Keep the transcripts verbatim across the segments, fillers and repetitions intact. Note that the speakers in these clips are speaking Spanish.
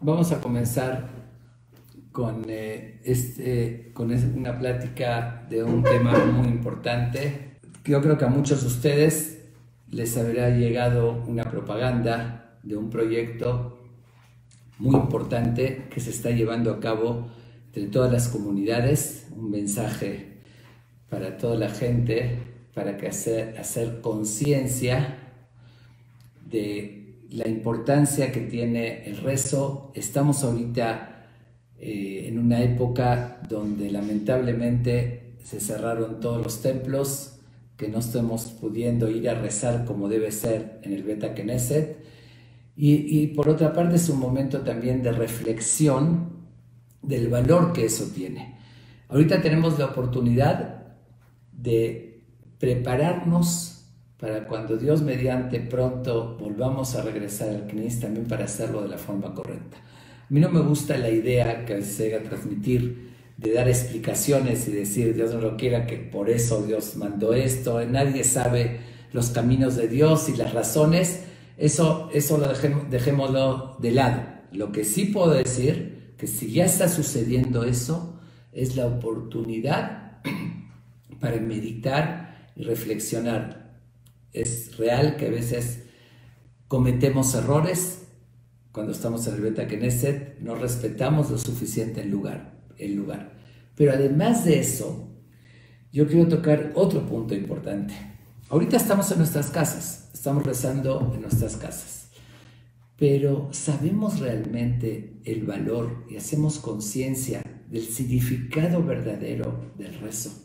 Vamos a comenzar con, eh, este, con una plática de un tema muy importante. Yo creo que a muchos de ustedes les habrá llegado una propaganda de un proyecto muy importante que se está llevando a cabo entre todas las comunidades, un mensaje para toda la gente, para que hacer, hacer conciencia de la importancia que tiene el rezo. Estamos ahorita eh, en una época donde lamentablemente se cerraron todos los templos, que no estamos pudiendo ir a rezar como debe ser en el Bet HaKnesset, y, y por otra parte es un momento también de reflexión del valor que eso tiene. Ahorita tenemos la oportunidad de prepararnos para cuando Dios mediante pronto volvamos a regresar al C N I S, también para hacerlo de la forma correcta. A mí no me gusta la idea que se llega a transmitir de dar explicaciones y decir Dios no lo quiera, que por eso Dios mandó esto. Nadie sabe los caminos de Dios y las razones. Eso, eso lo dejemos, dejémoslo de lado. Lo que sí puedo decir, que si ya está sucediendo eso, es la oportunidad para meditar y reflexionar. Es real que a veces cometemos errores cuando estamos en el Bet HaKnesset, no respetamos lo suficiente el lugar, el lugar. Pero además de eso, yo quiero tocar otro punto importante. Ahorita estamos en nuestras casas, estamos rezando en nuestras casas, pero ¿sabemos realmente el valor y hacemos conciencia del significado verdadero del rezo?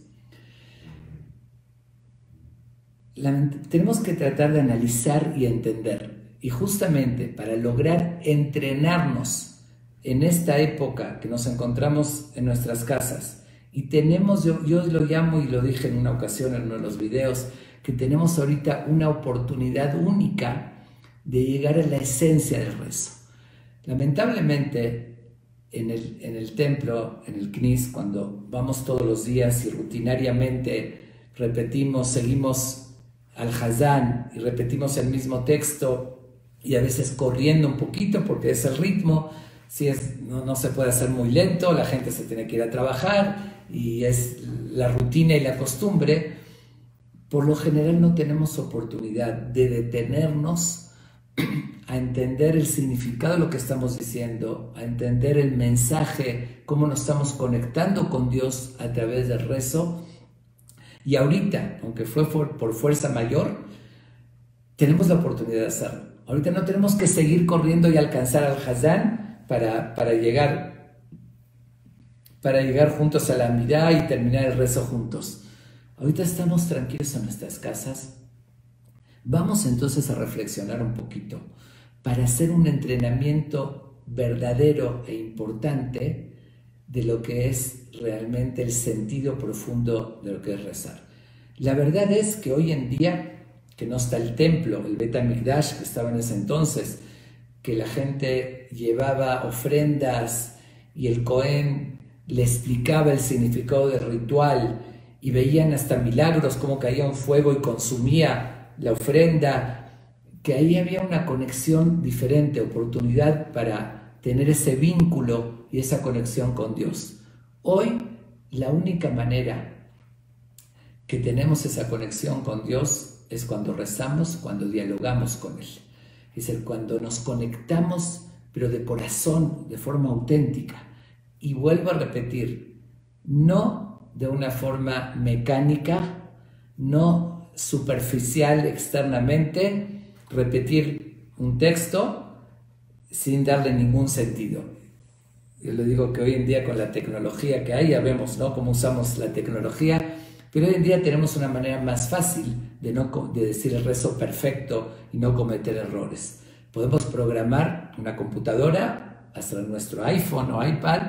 La, tenemos que tratar de analizar y entender, y justamente para lograr entrenarnos en esta época que nos encontramos en nuestras casas, y tenemos, yo, yo lo llamo y lo dije en una ocasión en uno de los videos, que tenemos ahorita una oportunidad única de llegar a la esencia del rezo. Lamentablemente en el, en el templo, en el C N I S, cuando vamos todos los días y rutinariamente repetimos, seguimos al Hazán y repetimos el mismo texto, y a veces corriendo un poquito porque es el ritmo, si es, no, no se puede hacer muy lento, la gente se tiene que ir a trabajar y es la rutina y la costumbre. Por lo general no tenemos oportunidad de detenernos a entender el significado de lo que estamos diciendo, a entender el mensaje, cómo nos estamos conectando con Dios a través del rezo. Y ahorita, aunque fue por, por fuerza mayor, tenemos la oportunidad de hacerlo. Ahorita no tenemos que seguir corriendo y alcanzar al Hazán para, para, llegar, para llegar juntos a la Amidá y terminar el rezo juntos. Ahorita estamos tranquilos en nuestras casas. Vamos entonces a reflexionar un poquito para hacer un entrenamiento verdadero e importante de lo que es realmente el sentido profundo de lo que es rezar. La verdad es que hoy en día, que no está el templo, el Bet HaMikdash que estaba en ese entonces, que la gente llevaba ofrendas y el Cohen le explicaba el significado del ritual y veían hasta milagros, como caía un fuego y consumía la ofrenda, que ahí había una conexión diferente, oportunidad para tener ese vínculo y esa conexión con Dios. Hoy, la única manera que tenemos esa conexión con Dios es cuando rezamos, cuando dialogamos con Él. Es decir, cuando nos conectamos, pero de corazón, de forma auténtica. Y vuelvo a repetir, no de una forma mecánica, no superficial externamente, repetir un texto sin darle ningún sentido. Yo le digo que hoy en día con la tecnología que hay, ya vemos, ¿no?, cómo usamos la tecnología, pero hoy en día tenemos una manera más fácil de, no, de decir el rezo perfecto y no cometer errores. Podemos programar una computadora, hasta nuestro iPhone o iPad,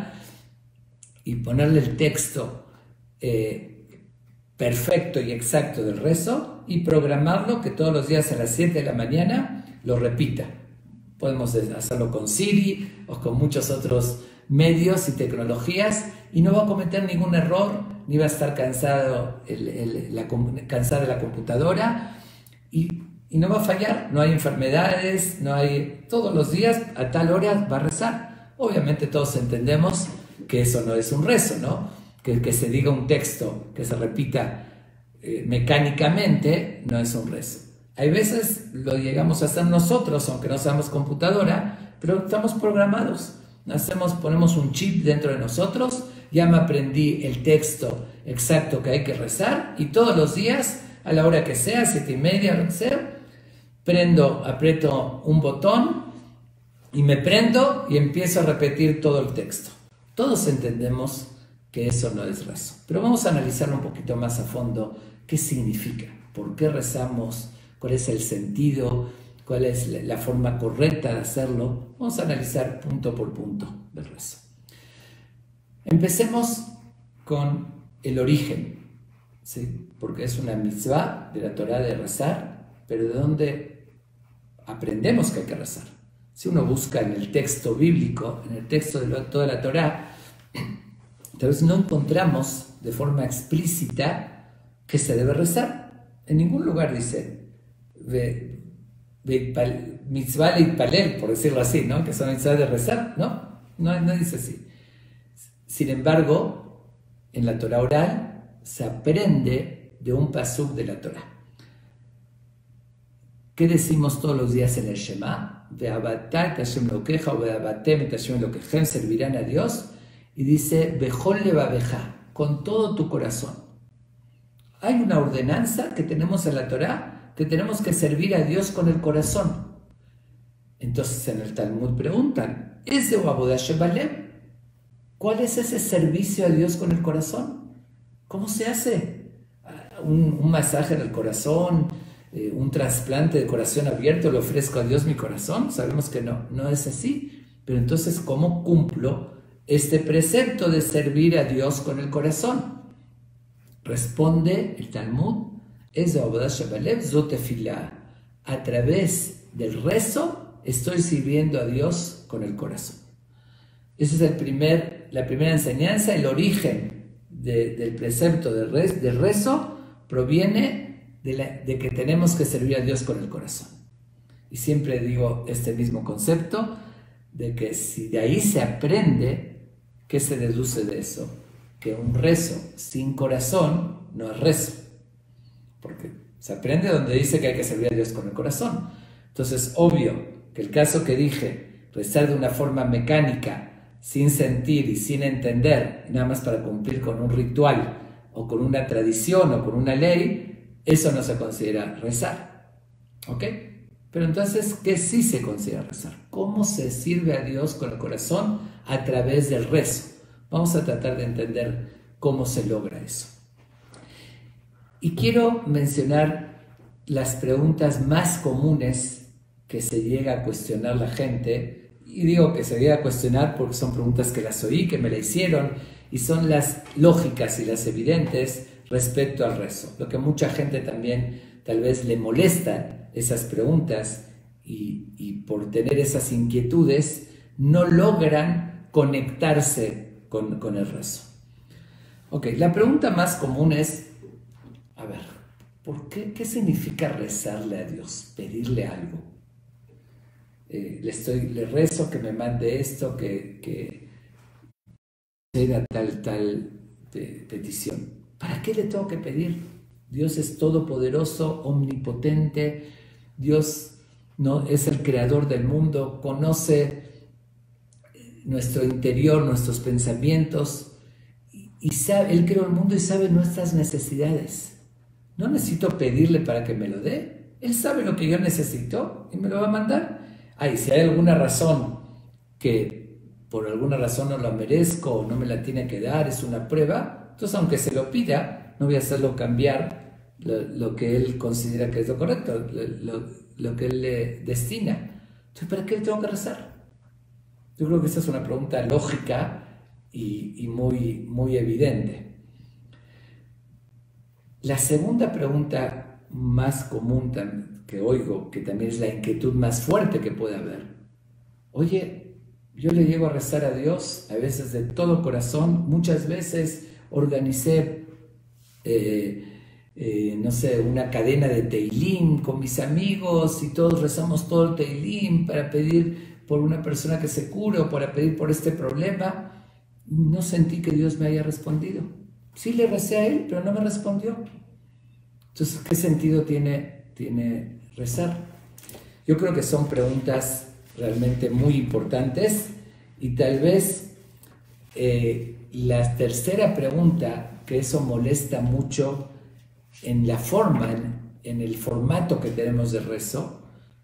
y ponerle el texto eh, perfecto y exacto del rezo y programarlo que todos los días a las siete de la mañana lo repita. Podemos hacerlo con Siri o con muchos otros medios y tecnologías y no va a cometer ningún error, ni va a estar cansado el, el, la, cansada la computadora y, y no va a fallar. No hay enfermedades, no hay... Todos los días a tal hora va a rezar. Obviamente todos entendemos que eso no es un rezo, ¿no? Que, que se diga un texto, que se repita eh, mecánicamente, no es un rezo. Hay veces lo llegamos a hacer nosotros, aunque no seamos computadora, pero estamos programados. Hacemos, ponemos un chip dentro de nosotros, ya me aprendí el texto exacto que hay que rezar y todos los días, a la hora que sea, siete y media, lo que sea, prendo, aprieto un botón y me prendo y empiezo a repetir todo el texto. Todos entendemos que eso no es rezo, pero vamos a analizarlo un poquito más a fondo. ¿Qué significa? ¿Por qué rezamos? ¿Cuál es el sentido? ¿Cuál es la forma correcta de hacerlo? Vamos a analizar punto por punto del rezo. Empecemos con el origen, ¿sí? Porque es una mitzvah de la Torah de rezar, pero ¿de dónde aprendemos que hay que rezar? Si uno busca en el texto bíblico, en el texto de toda la Torah, tal vez no encontramos de forma explícita que se debe rezar. En ningún lugar dice mitzvah leitpalel, por decirlo así, ¿no? Que son mitzvah de rezar, ¿no? No, no dice así. Sin embargo, en la Torah oral se aprende de un pasuk de la Torah. ¿Qué decimos todos los días en el Shema? Ve'avatá et Hashem Elokeja o ve'avatem et Hashem Elokechem, servirán a Dios. Y dice, Bechol levaveja, con todo tu corazón. Hay una ordenanza que tenemos en la Torah, que tenemos que servir a Dios con el corazón. Entonces en el Talmud preguntan, ¿es de Avodah Shebalev? ¿Cuál es ese servicio a Dios con el corazón? ¿Cómo se hace? ¿Un, un masaje en el corazón? Eh, ¿Un trasplante de corazón abierto? ¿Le ofrezco a Dios mi corazón? Sabemos que no, no es así. Pero entonces, ¿cómo cumplo este precepto de servir a Dios con el corazón? Responde el Talmud, es de Avodah Shebalev zot tefilá. A través del rezo estoy sirviendo a Dios con el corazón. Esa es el primer, la primera enseñanza. El origen de, del precepto del, rez, del rezo proviene de, la, de que tenemos que servir a Dios con el corazón. Y siempre digo este mismo concepto, de que si de ahí se aprende, ¿qué se deduce de eso? Que un rezo sin corazón no es rezo. Porque se aprende donde dice que hay que servir a Dios con el corazón. Entonces, obvio que el caso que dije, rezar de una forma mecánica, sin sentir y sin entender, nada más para cumplir con un ritual o con una tradición o con una ley, eso no se considera rezar. ¿Ok? Pero entonces, ¿qué sí se considera rezar? ¿Cómo se sirve a Dios con el corazón? A través del rezo. Vamos a tratar de entender cómo se logra eso. Y quiero mencionar las preguntas más comunes que se llega a cuestionar la gente. Y digo que se llega a cuestionar porque son preguntas que las oí, que me la hicieron, y son las lógicas y las evidentes respecto al rezo. Lo que mucha gente también tal vez le molesta esas preguntas y, y por tener esas inquietudes no logran conectarse con, con el rezo. Ok, la pregunta más común es, a ver, ¿por qué, qué significa rezarle a Dios? Pedirle algo. Eh, le, estoy, le rezo que me mande esto, que, que sea tal, tal pe, petición. ¿Para qué le tengo que pedir? Dios es todopoderoso, omnipotente. Dios no, es el creador del mundo, conoce nuestro interior, nuestros pensamientos, y, y sabe, Él creó el mundo y sabe nuestras necesidades. No necesito pedirle para que me lo dé. Él sabe lo que yo necesito y me lo va a mandar. Ay, si hay alguna razón que por alguna razón no lo merezco o no me la tiene que dar, es una prueba, entonces aunque se lo pida, no voy a hacerlo cambiar lo, lo que Él considera que es lo correcto, lo, lo, lo que Él le destina. Entonces, ¿para qué le tengo que rezar? Yo creo que esa es una pregunta lógica y, y muy, muy evidente. La segunda pregunta más común que oigo, que también es la inquietud más fuerte que puede haber. Oye, yo le llego a rezar a Dios, a veces de todo corazón, muchas veces organicé, eh, eh, no sé, una cadena de Teilim con mis amigos y todos rezamos todo el Teilim para pedir por una persona que se cure o para pedir por este problema, no sentí que Dios me haya respondido. Sí le recé a Él, pero no me respondió. Entonces, ¿qué sentido tiene, tiene rezar? Yo creo que son preguntas realmente muy importantes y tal vez eh, la tercera pregunta, que eso molesta mucho en la forma, en, en el formato que tenemos de rezo.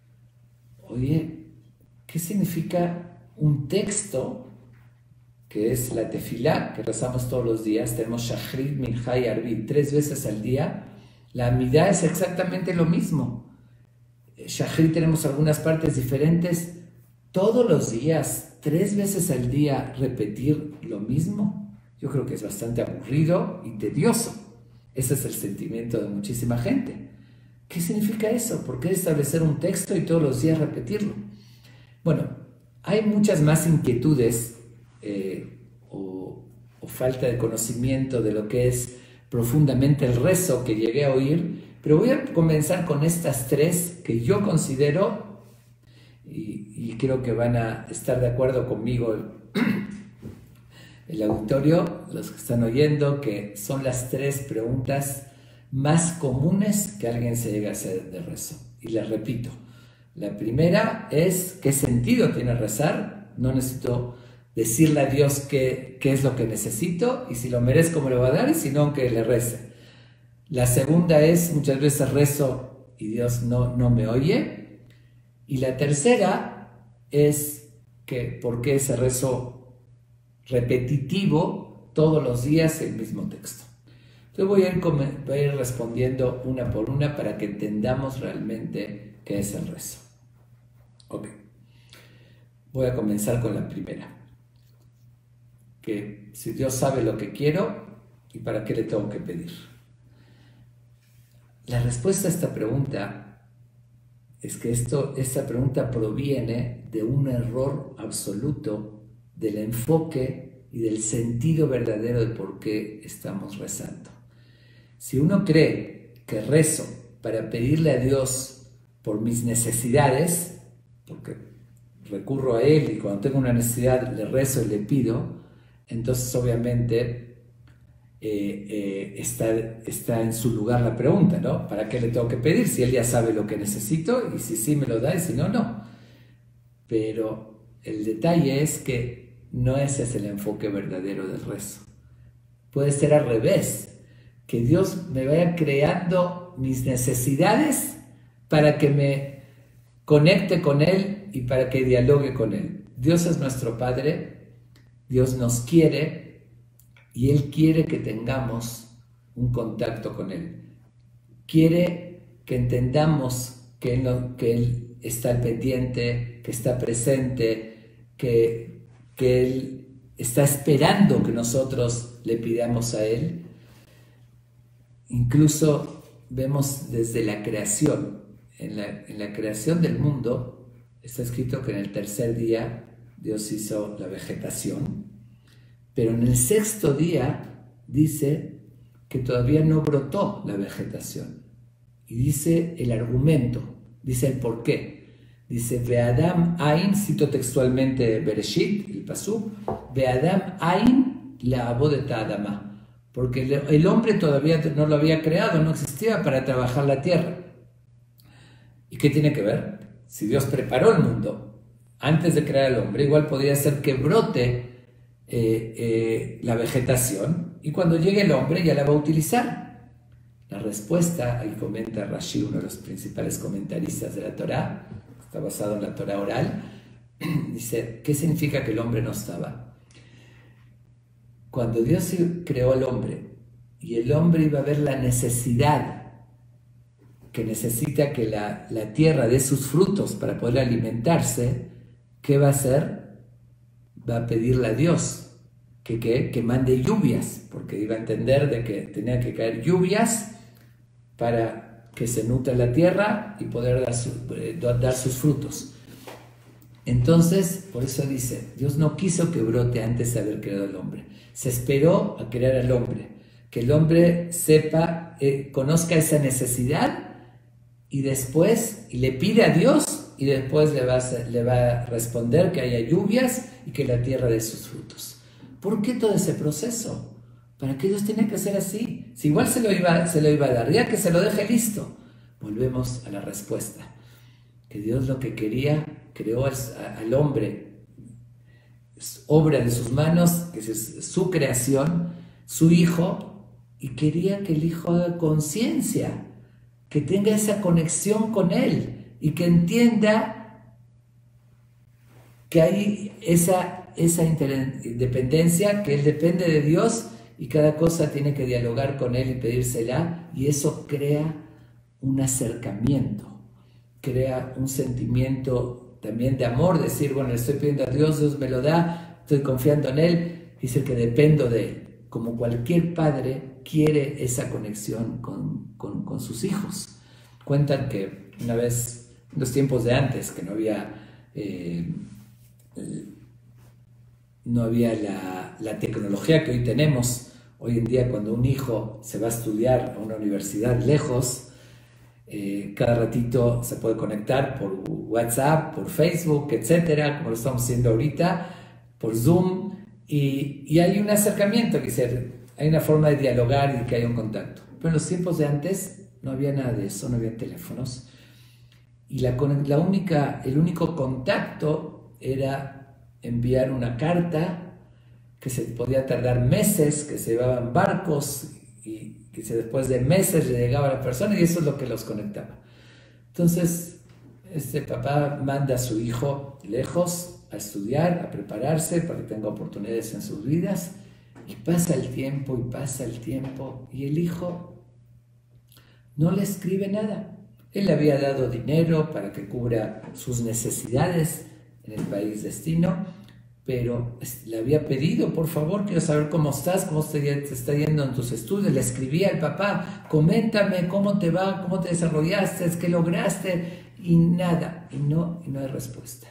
Oye, ¿qué significa un texto que es la tefilá, que rezamos todos los días? Tenemos Shachrit, Minjá y Arvit tres veces al día. La Amidá es exactamente lo mismo. Shachrit tenemos algunas partes diferentes. Todos los días, tres veces al día, repetir lo mismo, yo creo que es bastante aburrido y tedioso. Ese es el sentimiento de muchísima gente. ¿Qué significa eso? ¿Por qué establecer un texto y todos los días repetirlo? Bueno, hay muchas más inquietudes eh, o, o falta de conocimiento de lo que es profundamente el rezo que llegué a oír, pero voy a comenzar con estas tres que yo considero, y, y creo que van a estar de acuerdo conmigo el, el auditorio, los que están oyendo, que son las tres preguntas más comunes que alguien se llega a hacer de rezo. Y les repito, la primera es ¿qué sentido tiene rezar? No necesito decirle a Dios qué, qué es lo que necesito y si lo merezco me lo va a dar y si no, que le rece. La segunda es muchas veces rezo y Dios no, no me oye. Y la tercera es que ¿por qué ese rezo repetitivo todos los días el mismo texto? Entonces voy a, ir, voy a ir respondiendo una por una para que entendamos realmente qué es el rezo. Ok. Voy a comenzar con la primera. Que si Dios sabe lo que quiero, ¿y para qué le tengo que pedir? La respuesta a esta pregunta es que esto, esta pregunta proviene de un error absoluto del enfoque y del sentido verdadero de por qué estamos rezando. Si uno cree que rezo para pedirle a Dios por mis necesidades, porque recurro a Él y cuando tengo una necesidad le rezo y le pido, entonces obviamente eh, eh, está, está en su lugar la pregunta, ¿no? ¿Para qué le tengo que pedir? Si Él ya sabe lo que necesito y si sí me lo da y si no, no. Pero el detalle es que no ese es el enfoque verdadero del rezo. Puede ser al revés, que Dios me vaya creando mis necesidades para que me conecte con Él y para que dialogue con Él. Dios es nuestro Padre, Dios nos quiere y Él quiere que tengamos un contacto con Él. Quiere que entendamos que Él, no, que Él está al pendiente, que está presente, que, que Él está esperando que nosotros le pidamos a Él. Incluso vemos desde la creación, en la, en la creación del mundo, está escrito que en el tercer día Dios hizo la vegetación, pero en el sexto día dice que todavía no brotó la vegetación. Y dice el argumento, dice el por qué. Dice, Ve'adam Ain, cito textualmente Bereshit, el pasú, Ve'adam Ain la abodeta Adama. Porque el hombre todavía no lo había creado, no existía para trabajar la tierra. ¿Y qué tiene que ver? Si Dios preparó el mundo antes de crear al hombre, igual podría ser que brote eh, eh, la vegetación y cuando llegue el hombre ya la va a utilizar. La respuesta, ahí comenta Rashi, uno de los principales comentaristas de la Torá, está basado en la Torá oral, dice, ¿qué significa que el hombre no estaba? Cuando Dios creó al hombre y el hombre iba a ver la necesidad que necesita que la, la tierra dé sus frutos para poder alimentarse, ¿qué va a hacer? Va a pedirle a Dios que, que, que mande lluvias, porque iba a entender de que tenía que caer lluvias para que se nutra la tierra y poder dar, su, eh, dar sus frutos. Entonces, por eso dice, Dios no quiso que brote antes de haber creado al hombre. Se esperó a crear al hombre, que el hombre sepa, eh, conozca esa necesidad y después, y le pide a Dios, y después le va, a, le va a responder que haya lluvias y que la tierra dé sus frutos. ¿Por qué todo ese proceso? ¿Para qué Dios tiene que hacer así? Si igual se lo iba, se lo iba a dar, ya que se lo deje listo. Volvemos a la respuesta. Que Dios lo que quería, creó al, al hombre, obra de sus manos, que es su creación, su hijo, y quería que el hijo haga conciencia, que tenga esa conexión con él y que entienda que hay esa, esa interdependencia, que él depende de Dios y cada cosa tiene que dialogar con él y pedírsela, y eso crea un acercamiento, crea un sentimiento también de amor, decir, bueno, le estoy pidiendo a Dios, Dios me lo da, estoy confiando en Él, dice que dependo de Él. Como cualquier padre quiere esa conexión con, con, con sus hijos. Cuentan que una vez, en los tiempos de antes, que no había, eh, no había la, la tecnología que hoy tenemos, hoy en día cuando un hijo se va a estudiar a una universidad lejos, Eh, cada ratito se puede conectar por WhatsApp, por Facebook, etcétera, como lo estamos haciendo ahorita, por Zoom, y, y hay un acercamiento, que se, hay una forma de dialogar y que haya un contacto. Pero en los tiempos de antes no había nada de eso, no había teléfonos, y la, la única, el único contacto era enviar una carta que se podía tardar meses, que se llevaban barcos y que después de meses le llegaba a la persona, y eso es lo que los conectaba. Entonces, este papá manda a su hijo lejos a estudiar, a prepararse para que tenga oportunidades en sus vidas, y pasa el tiempo y pasa el tiempo, y el hijo no le escribe nada. Él le había dado dinero para que cubra sus necesidades en el país destino, pero le había pedido, por favor, quiero saber cómo estás, cómo te, te está yendo en tus estudios. Le escribía al papá, coméntame cómo te va, cómo te desarrollaste, qué lograste, y nada, y no, y no hay respuesta.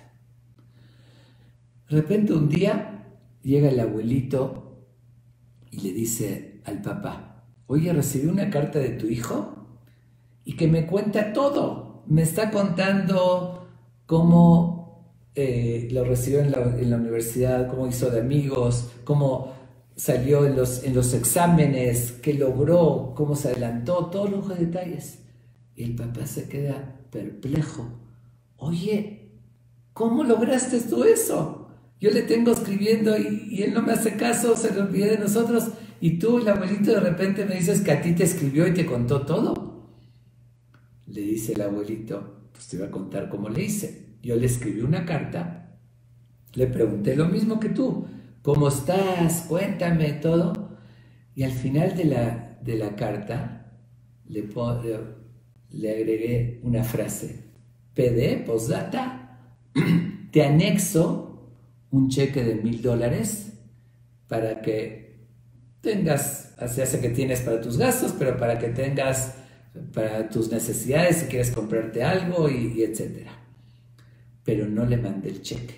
De repente un día llega el abuelito y le dice al papá, oye, recibí una carta de tu hijo y que me cuenta todo, me está contando cómo Eh, lo recibió en la, en la universidad, cómo hizo de amigos, cómo salió en los, en los exámenes, qué logró, cómo se adelantó, todos los detalles. Y el papá se queda perplejo. Oye, ¿cómo lograste tú eso? Yo le tengo escribiendo y, y él no me hace caso, se le olvidé de nosotros, y tú, el abuelito, de repente me dices que a ti te escribió y te contó todo. Le dice el abuelito, pues te iba a contar cómo le hice. Yo le escribí una carta, le pregunté lo mismo que tú, ¿cómo estás? Cuéntame todo. Y al final de la, de la carta le, le, le agregué una frase, P D, postdata, te anexo un cheque de mil dólares para que tengas, se hace que tienes para tus gastos, pero para que tengas para tus necesidades, si quieres comprarte algo, y, y etcétera. Pero no le mandé el cheque.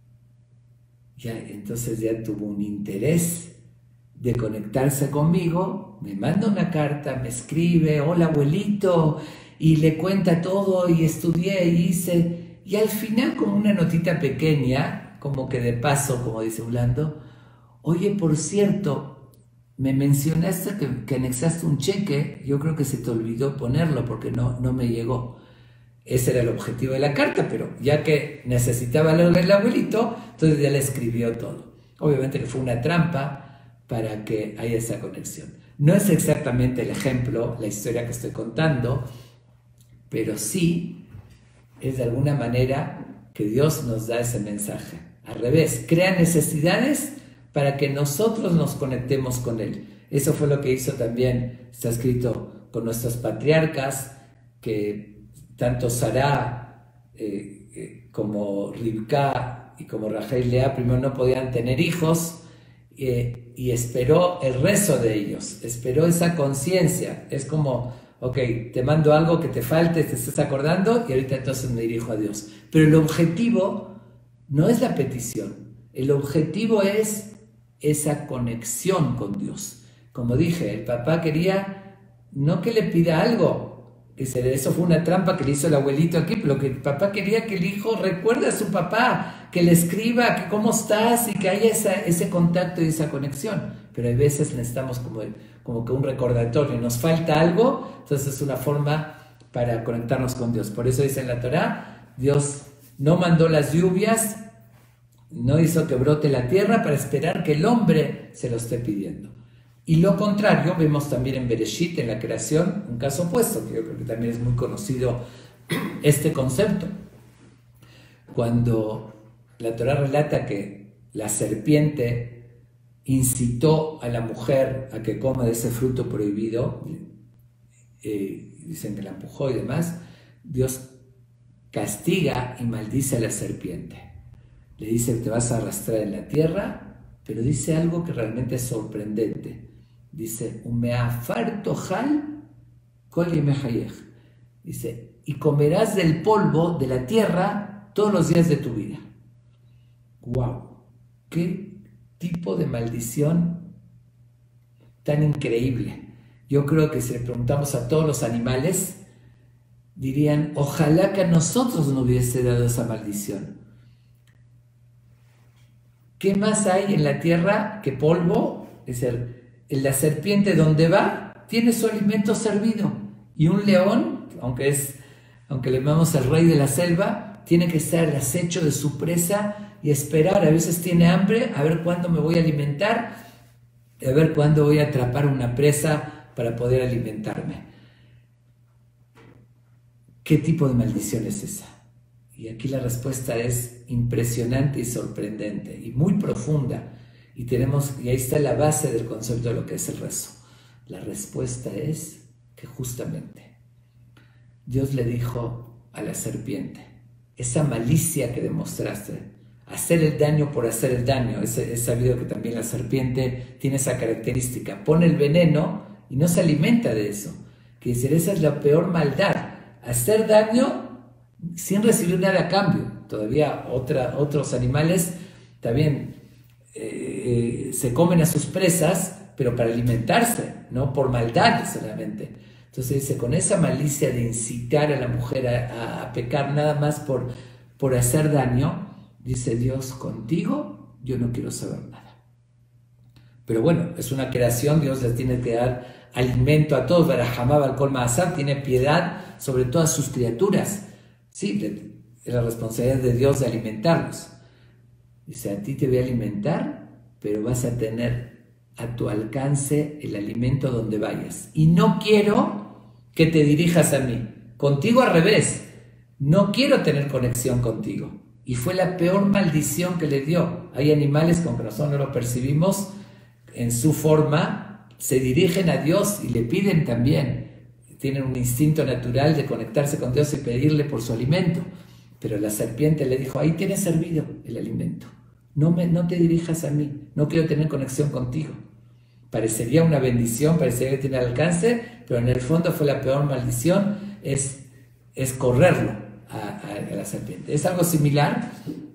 Ya, entonces ya tuvo un interés de conectarse conmigo, me manda una carta, me escribe, hola abuelito, y le cuenta todo, y estudié, y hice, y al final como una notita pequeña, como que de paso, como dice Ulando, oye, por cierto, me mencionaste que, que anexaste un cheque, yo creo que se te olvidó ponerlo porque no, no me llegó. Ese era el objetivo de la carta, pero ya que necesitaba lo del abuelito, entonces ya le escribió todo. Obviamente que fue una trampa para que haya esa conexión. No es exactamente el ejemplo, la historia que estoy contando, pero sí es de alguna manera que Dios nos da ese mensaje. Al revés, crea necesidades para que nosotros nos conectemos con Él. Eso fue lo que hizo también, está escrito, con nuestros patriarcas, que tanto Sará eh, eh, como Rivka y como Rachel y Lea primero no podían tener hijos, eh, y esperó el rezo de ellos, esperó esa conciencia. Es como, ok, te mando algo que te falte, te estás acordando, y ahorita entonces me dirijo a Dios. Pero el objetivo no es la petición, el objetivo es esa conexión con Dios. Como dije, el papá quería no que le pida algo, Dice, eso fue una trampa que le hizo el abuelito aquí, pero lo que el papá quería que el hijo recuerde a su papá, que le escriba, que cómo estás y que haya esa, ese contacto y esa conexión. Pero hay veces necesitamos como, como que un recordatorio, nos falta algo, entonces es una forma para conectarnos con Dios. Por eso dice en la Torá, Dios no mandó las lluvias, no hizo que brote la tierra para esperar que el hombre se lo esté pidiendo. Y lo contrario, vemos también en Bereshit, en la creación, un caso opuesto, que yo creo que también es muy conocido este concepto. Cuando la Torá relata que la serpiente incitó a la mujer a que coma de ese fruto prohibido, eh, dicen que la empujó y demás, Dios castiga y maldice a la serpiente. Le dice que te vas a arrastrar en la tierra, pero dice algo que realmente es sorprendente. Dice, Umeafar tojal kol yemei hayej. Dice, y comerás del polvo de la tierra todos los días de tu vida. ¡Wow! ¡Qué tipo de maldición tan increíble! Yo creo que si le preguntamos a todos los animales, dirían, ojalá que a nosotros no hubiese dado esa maldición. ¿Qué más hay en la tierra que polvo? Es decir, la serpiente donde va, tiene su alimento servido. Y un león, aunque, es, aunque le llamamos el rey de la selva, tiene que estar al acecho de su presa y esperar. A veces tiene hambre, a ver cuándo me voy a alimentar, a ver cuándo voy a atrapar una presa para poder alimentarme. ¿Qué tipo de maldición es esa? Y aquí la respuesta es impresionante y sorprendente y muy profunda. Y, tenemos, y ahí está la base del concepto de lo que es el rezo. La respuesta es que justamente Dios le dijo a la serpiente, esa malicia que demostraste, hacer el daño por hacer el daño, es, es sabido que también la serpiente tiene esa característica, pone el veneno y no se alimenta de eso. Quiere decir, esa es la peor maldad, hacer daño sin recibir nada a cambio. Todavía otra, otros animales también eh, eh, se comen a sus presas, pero para alimentarse, no por maldad solamente. Entonces dice, con esa malicia de incitar a la mujer a, a, a pecar nada más por, por hacer daño, dice Dios, contigo yo no quiero saber nada. Pero bueno, es una creación, Dios les tiene que dar alimento a todos. Barajamá al Kol Ma'asar, tiene piedad sobre todas sus criaturas. Sí, es la responsabilidad de Dios de alimentarlos. Dice, a ti te voy a alimentar, pero vas a tener a tu alcance el alimento donde vayas. Y no quiero que te dirijas a mí. Contigo al revés. No quiero tener conexión contigo. Y fue la peor maldición que le dio. Hay animales que aunque nosotros no lo percibimos, en su forma se dirigen a Dios y le piden también. Tienen un instinto natural de conectarse con Dios y pedirle por su alimento. Pero la serpiente le dijo, ahí tienes servido el alimento. No, me, no te dirijas a mí. No quiero tener conexión contigo. Parecería una bendición, parecería que tiene alcance, pero en el fondo fue la peor maldición, es, es correrlo a, a, a la serpiente. Es algo similar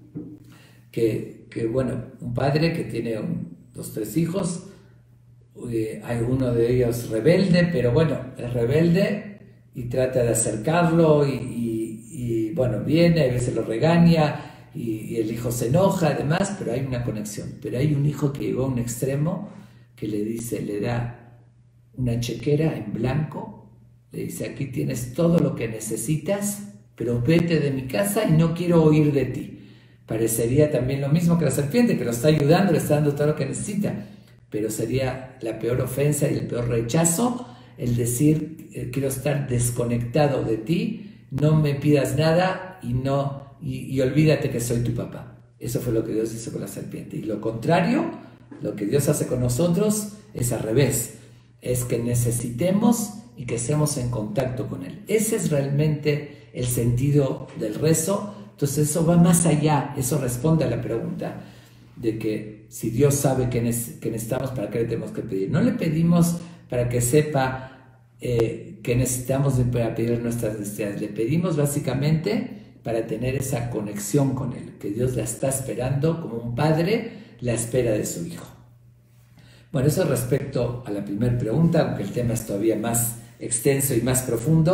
que, que bueno, un padre que tiene un, dos, tres hijos, eh, hay uno de ellos rebelde, pero bueno, es rebelde y trata de acercarlo y, y, y bueno, viene, a veces lo regaña y, y el hijo se enoja además, pero hay una conexión. Pero hay un hijo que llegó a un extremo que le dice, le da una chequera en blanco, le dice, aquí tienes todo lo que necesitas, pero vete de mi casa y no quiero oír de ti. Parecería también lo mismo que la serpiente, que lo está ayudando, le está dando todo lo que necesita, pero sería la peor ofensa y el peor rechazo el decir, eh, quiero estar desconectado de ti, no me pidas nada y, no, y, y olvídate que soy tu papá. Eso fue lo que Dios hizo con la serpiente. Y lo contrario, lo que Dios hace con nosotros es al revés, es que necesitemos y que seamos en contacto con Él. Ese es realmente el sentido del rezo. Entonces eso va más allá, eso responde a la pregunta de que si Dios sabe que, ne- que necesitamos, ¿para qué le tenemos que pedir? No le pedimos para que sepa eh, que necesitamos para pedir nuestras necesidades, le pedimos básicamente para tener esa conexión con Él, que Dios la está esperando como un padre la espera de su hijo. Bueno, eso respecto a la primera pregunta, aunque el tema es todavía más extenso y más profundo,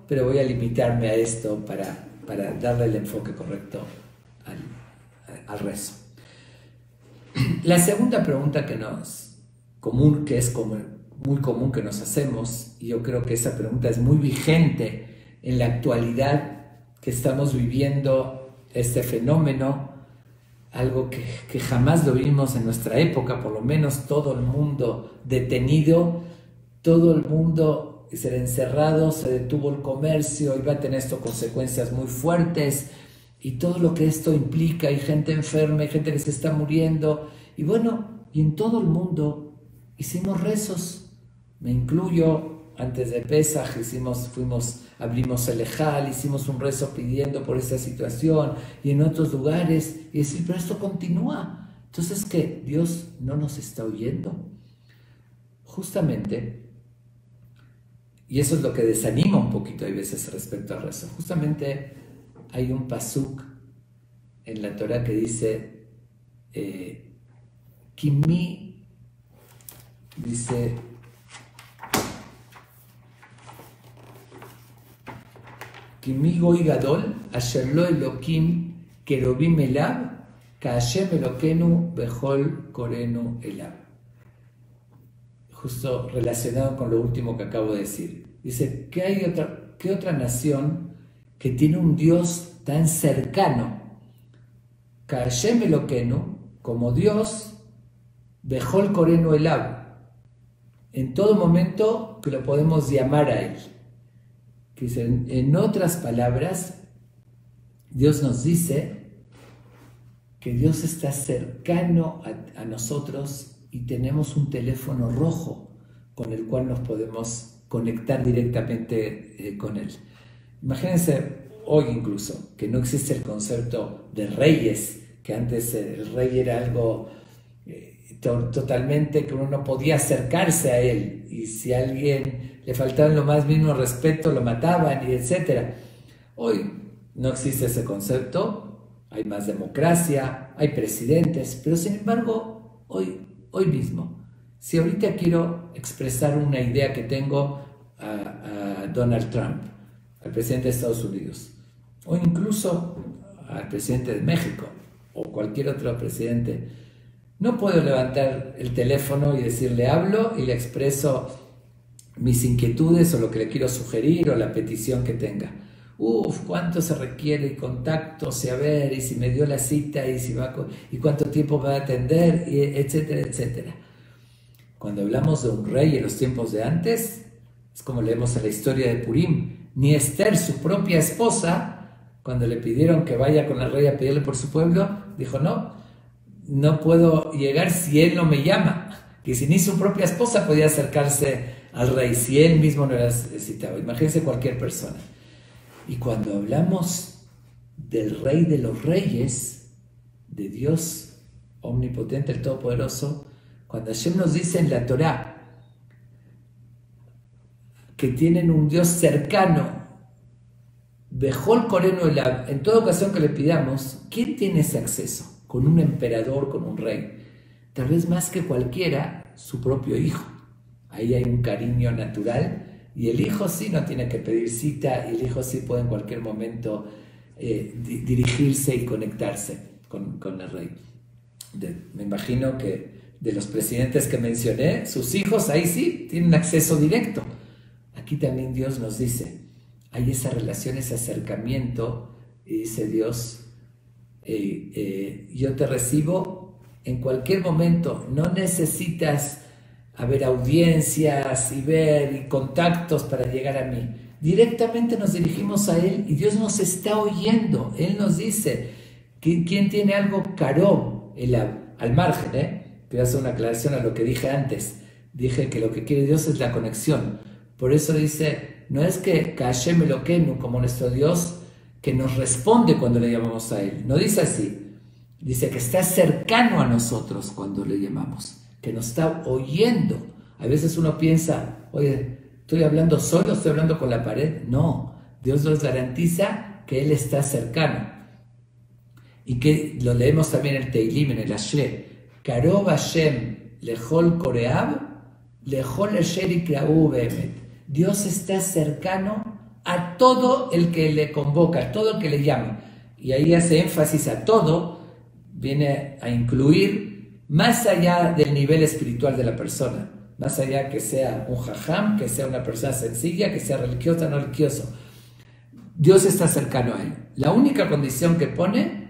pero voy a limitarme a esto para, para darle el enfoque correcto al, al rezo. La segunda pregunta que nos común, que es como, muy común que nos hacemos, y yo creo que esa pregunta es muy vigente en la actualidad que estamos viviendo este fenómeno, algo que, que jamás lo vimos en nuestra época, por lo menos todo el mundo detenido, todo el mundo se encerrado, se detuvo el comercio, y va a tener esto consecuencias muy fuertes, y todo lo que esto implica, hay gente enferma, hay gente que se está muriendo, y bueno, y en todo el mundo hicimos rezos, me incluyo. Antes de Pesaj hicimos, fuimos, abrimos el Ejal, hicimos un rezo pidiendo por esta situación, y en otros lugares, y decir, pero esto continúa. Entonces, ¿qué? ¿Dios no nos está oyendo? Justamente, y eso es lo que desanima un poquito, hay veces, respecto al rezo. Justamente hay un pasuk en la Torah que dice, eh, Kimi, dice, Kimi goy gadol, asher lo elokim kerubim elab, ka Hashem elokenu bechol korenu elab. Justo relacionado con lo último que acabo de decir. Dice, ¿qué hay otra, qué otra nación que tiene un Dios tan cercano? Ka Hashem elokenu, como Dios, bechol korenu elab. En todo momento que lo podemos llamar a Él. Que dice, en otras palabras, Dios nos dice que Dios está cercano a, a nosotros y tenemos un teléfono rojo con el cual nos podemos conectar directamente eh, con Él. Imagínense hoy incluso que no existe el concepto de reyes, que antes el rey era algo eh, to totalmente que uno no podía acercarse a él, y si a alguien le faltaba lo más mínimo respeto lo mataban, y etcétera. Hoy no existe ese concepto, hay más democracia, hay presidentes, pero sin embargo hoy, hoy mismo, si ahorita quiero expresar una idea que tengo a, a Donald Trump, al presidente de Estados Unidos, o incluso al presidente de México, o cualquier otro presidente, no puedo levantar el teléfono y decirle, hablo y le expreso mis inquietudes o lo que le quiero sugerir o la petición que tenga. Uf, cuánto se requiere, y contactos, y a ver, y si me dio la cita, y, si va, y cuánto tiempo me va a atender, y etcétera, etcétera. Cuando hablamos de un rey en los tiempos de antes, es como leemos en la historia de Purim, ni Esther, su propia esposa, cuando le pidieron que vaya con el rey a pedirle por su pueblo, dijo, no, no puedo llegar si él no me llama. Que si ni su propia esposa podía acercarse al rey, si él mismo no era citado. Imagínense cualquier persona. Y cuando hablamos del Rey de los Reyes, de Dios omnipotente, el Todopoderoso, cuando Hashem nos dice en la Torá que tienen un Dios cercano, Bechol Korenu Elab, en toda ocasión que le pidamos, ¿quién tiene ese acceso? Con un emperador, con un rey. Tal vez más que cualquiera, su propio hijo. Ahí hay un cariño natural, y el hijo sí no tiene que pedir cita, y el hijo sí puede en cualquier momento eh, di dirigirse y conectarse con, con el rey. De, me imagino que de los presidentes que mencioné, sus hijos ahí sí tienen acceso directo. Aquí también Dios nos dice, hay esa relación, ese acercamiento, y dice Dios, eh, eh, yo te recibo en cualquier momento, no necesitas haber audiencias y ver y contactos para llegar a mí. Directamente nos dirigimos a Él y Dios nos está oyendo. Él nos dice, ¿quién tiene algo caro? El, al margen, ¿eh? Quiero hacer una aclaración a lo que dije antes. Dije que lo que quiere Dios es la conexión. Por eso dice, no es que Hashem Elokenu, como nuestro Dios, que nos responde cuando le llamamos a Él. No dice así. Dice que está cercano a nosotros cuando le llamamos, que nos está oyendo. A veces uno piensa, oye, ¿estoy hablando solo? ¿Estoy hablando con la pared? No, Dios nos garantiza que Él está cercano. Y que lo leemos también en el Teilim, en el Ashré. Karov Hashem lechol koreab, lechol asher ikra'u be'emet. Dios está cercano a a todo el que le convoca, a todo el que le llama. Y ahí hace énfasis a todo, viene a incluir más allá del nivel espiritual de la persona, más allá que sea un jajam, que sea una persona sencilla, que sea religiosa o no religioso. Dios está cercano a él. La única condición que pone,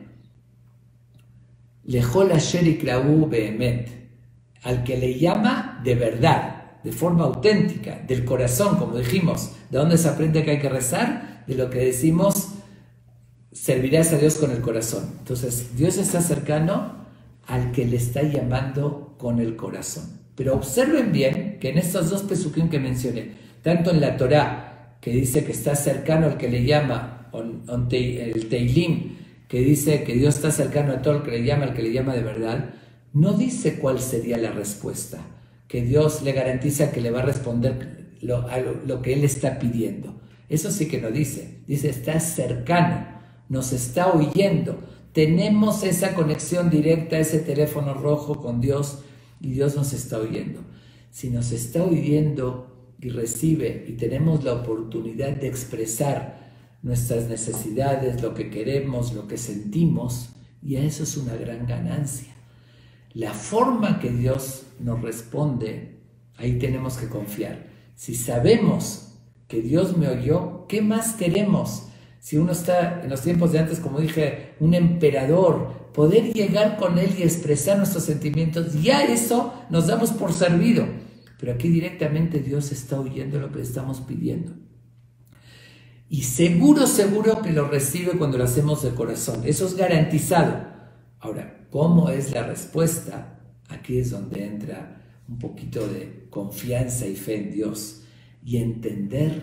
Lejol asher ikraú behemet, al que le llama de verdad, de forma auténtica, del corazón, como dijimos. ¿De dónde se aprende que hay que rezar? De lo que decimos, servirás a Dios con el corazón. Entonces, Dios está cercano al que le está llamando con el corazón. Pero observen bien que en estos dos pesukim que mencioné, tanto en la Torá, que dice que está cercano al que le llama, on, on te, el Teilim, que dice que Dios está cercano a todo el que le llama, al que le llama de verdad, no dice cuál sería la respuesta, que Dios le garantiza que le va a responder lo, a lo, lo que él está pidiendo. Eso sí que no dice. Dice, está cercano, nos está oyendo. Tenemos esa conexión directa, ese teléfono rojo con Dios, y Dios nos está oyendo. Si nos está oyendo y recibe, y tenemos la oportunidad de expresar nuestras necesidades, lo que queremos, lo que sentimos, y a eso es una gran ganancia. La forma que Dios nos responde, ahí tenemos que confiar. Si sabemos que Dios me oyó, ¿qué más queremos? Si uno está en los tiempos de antes, como dije, un emperador, poder llegar con él y expresar nuestros sentimientos, ya eso nos damos por servido. Pero aquí directamente Dios está oyendo lo que le estamos pidiendo. Y seguro, seguro que lo recibe cuando lo hacemos de corazón. Eso es garantizado. Ahora, ¿cómo es la respuesta? Aquí es donde entra un poquito de confianza y fe en Dios. Y entender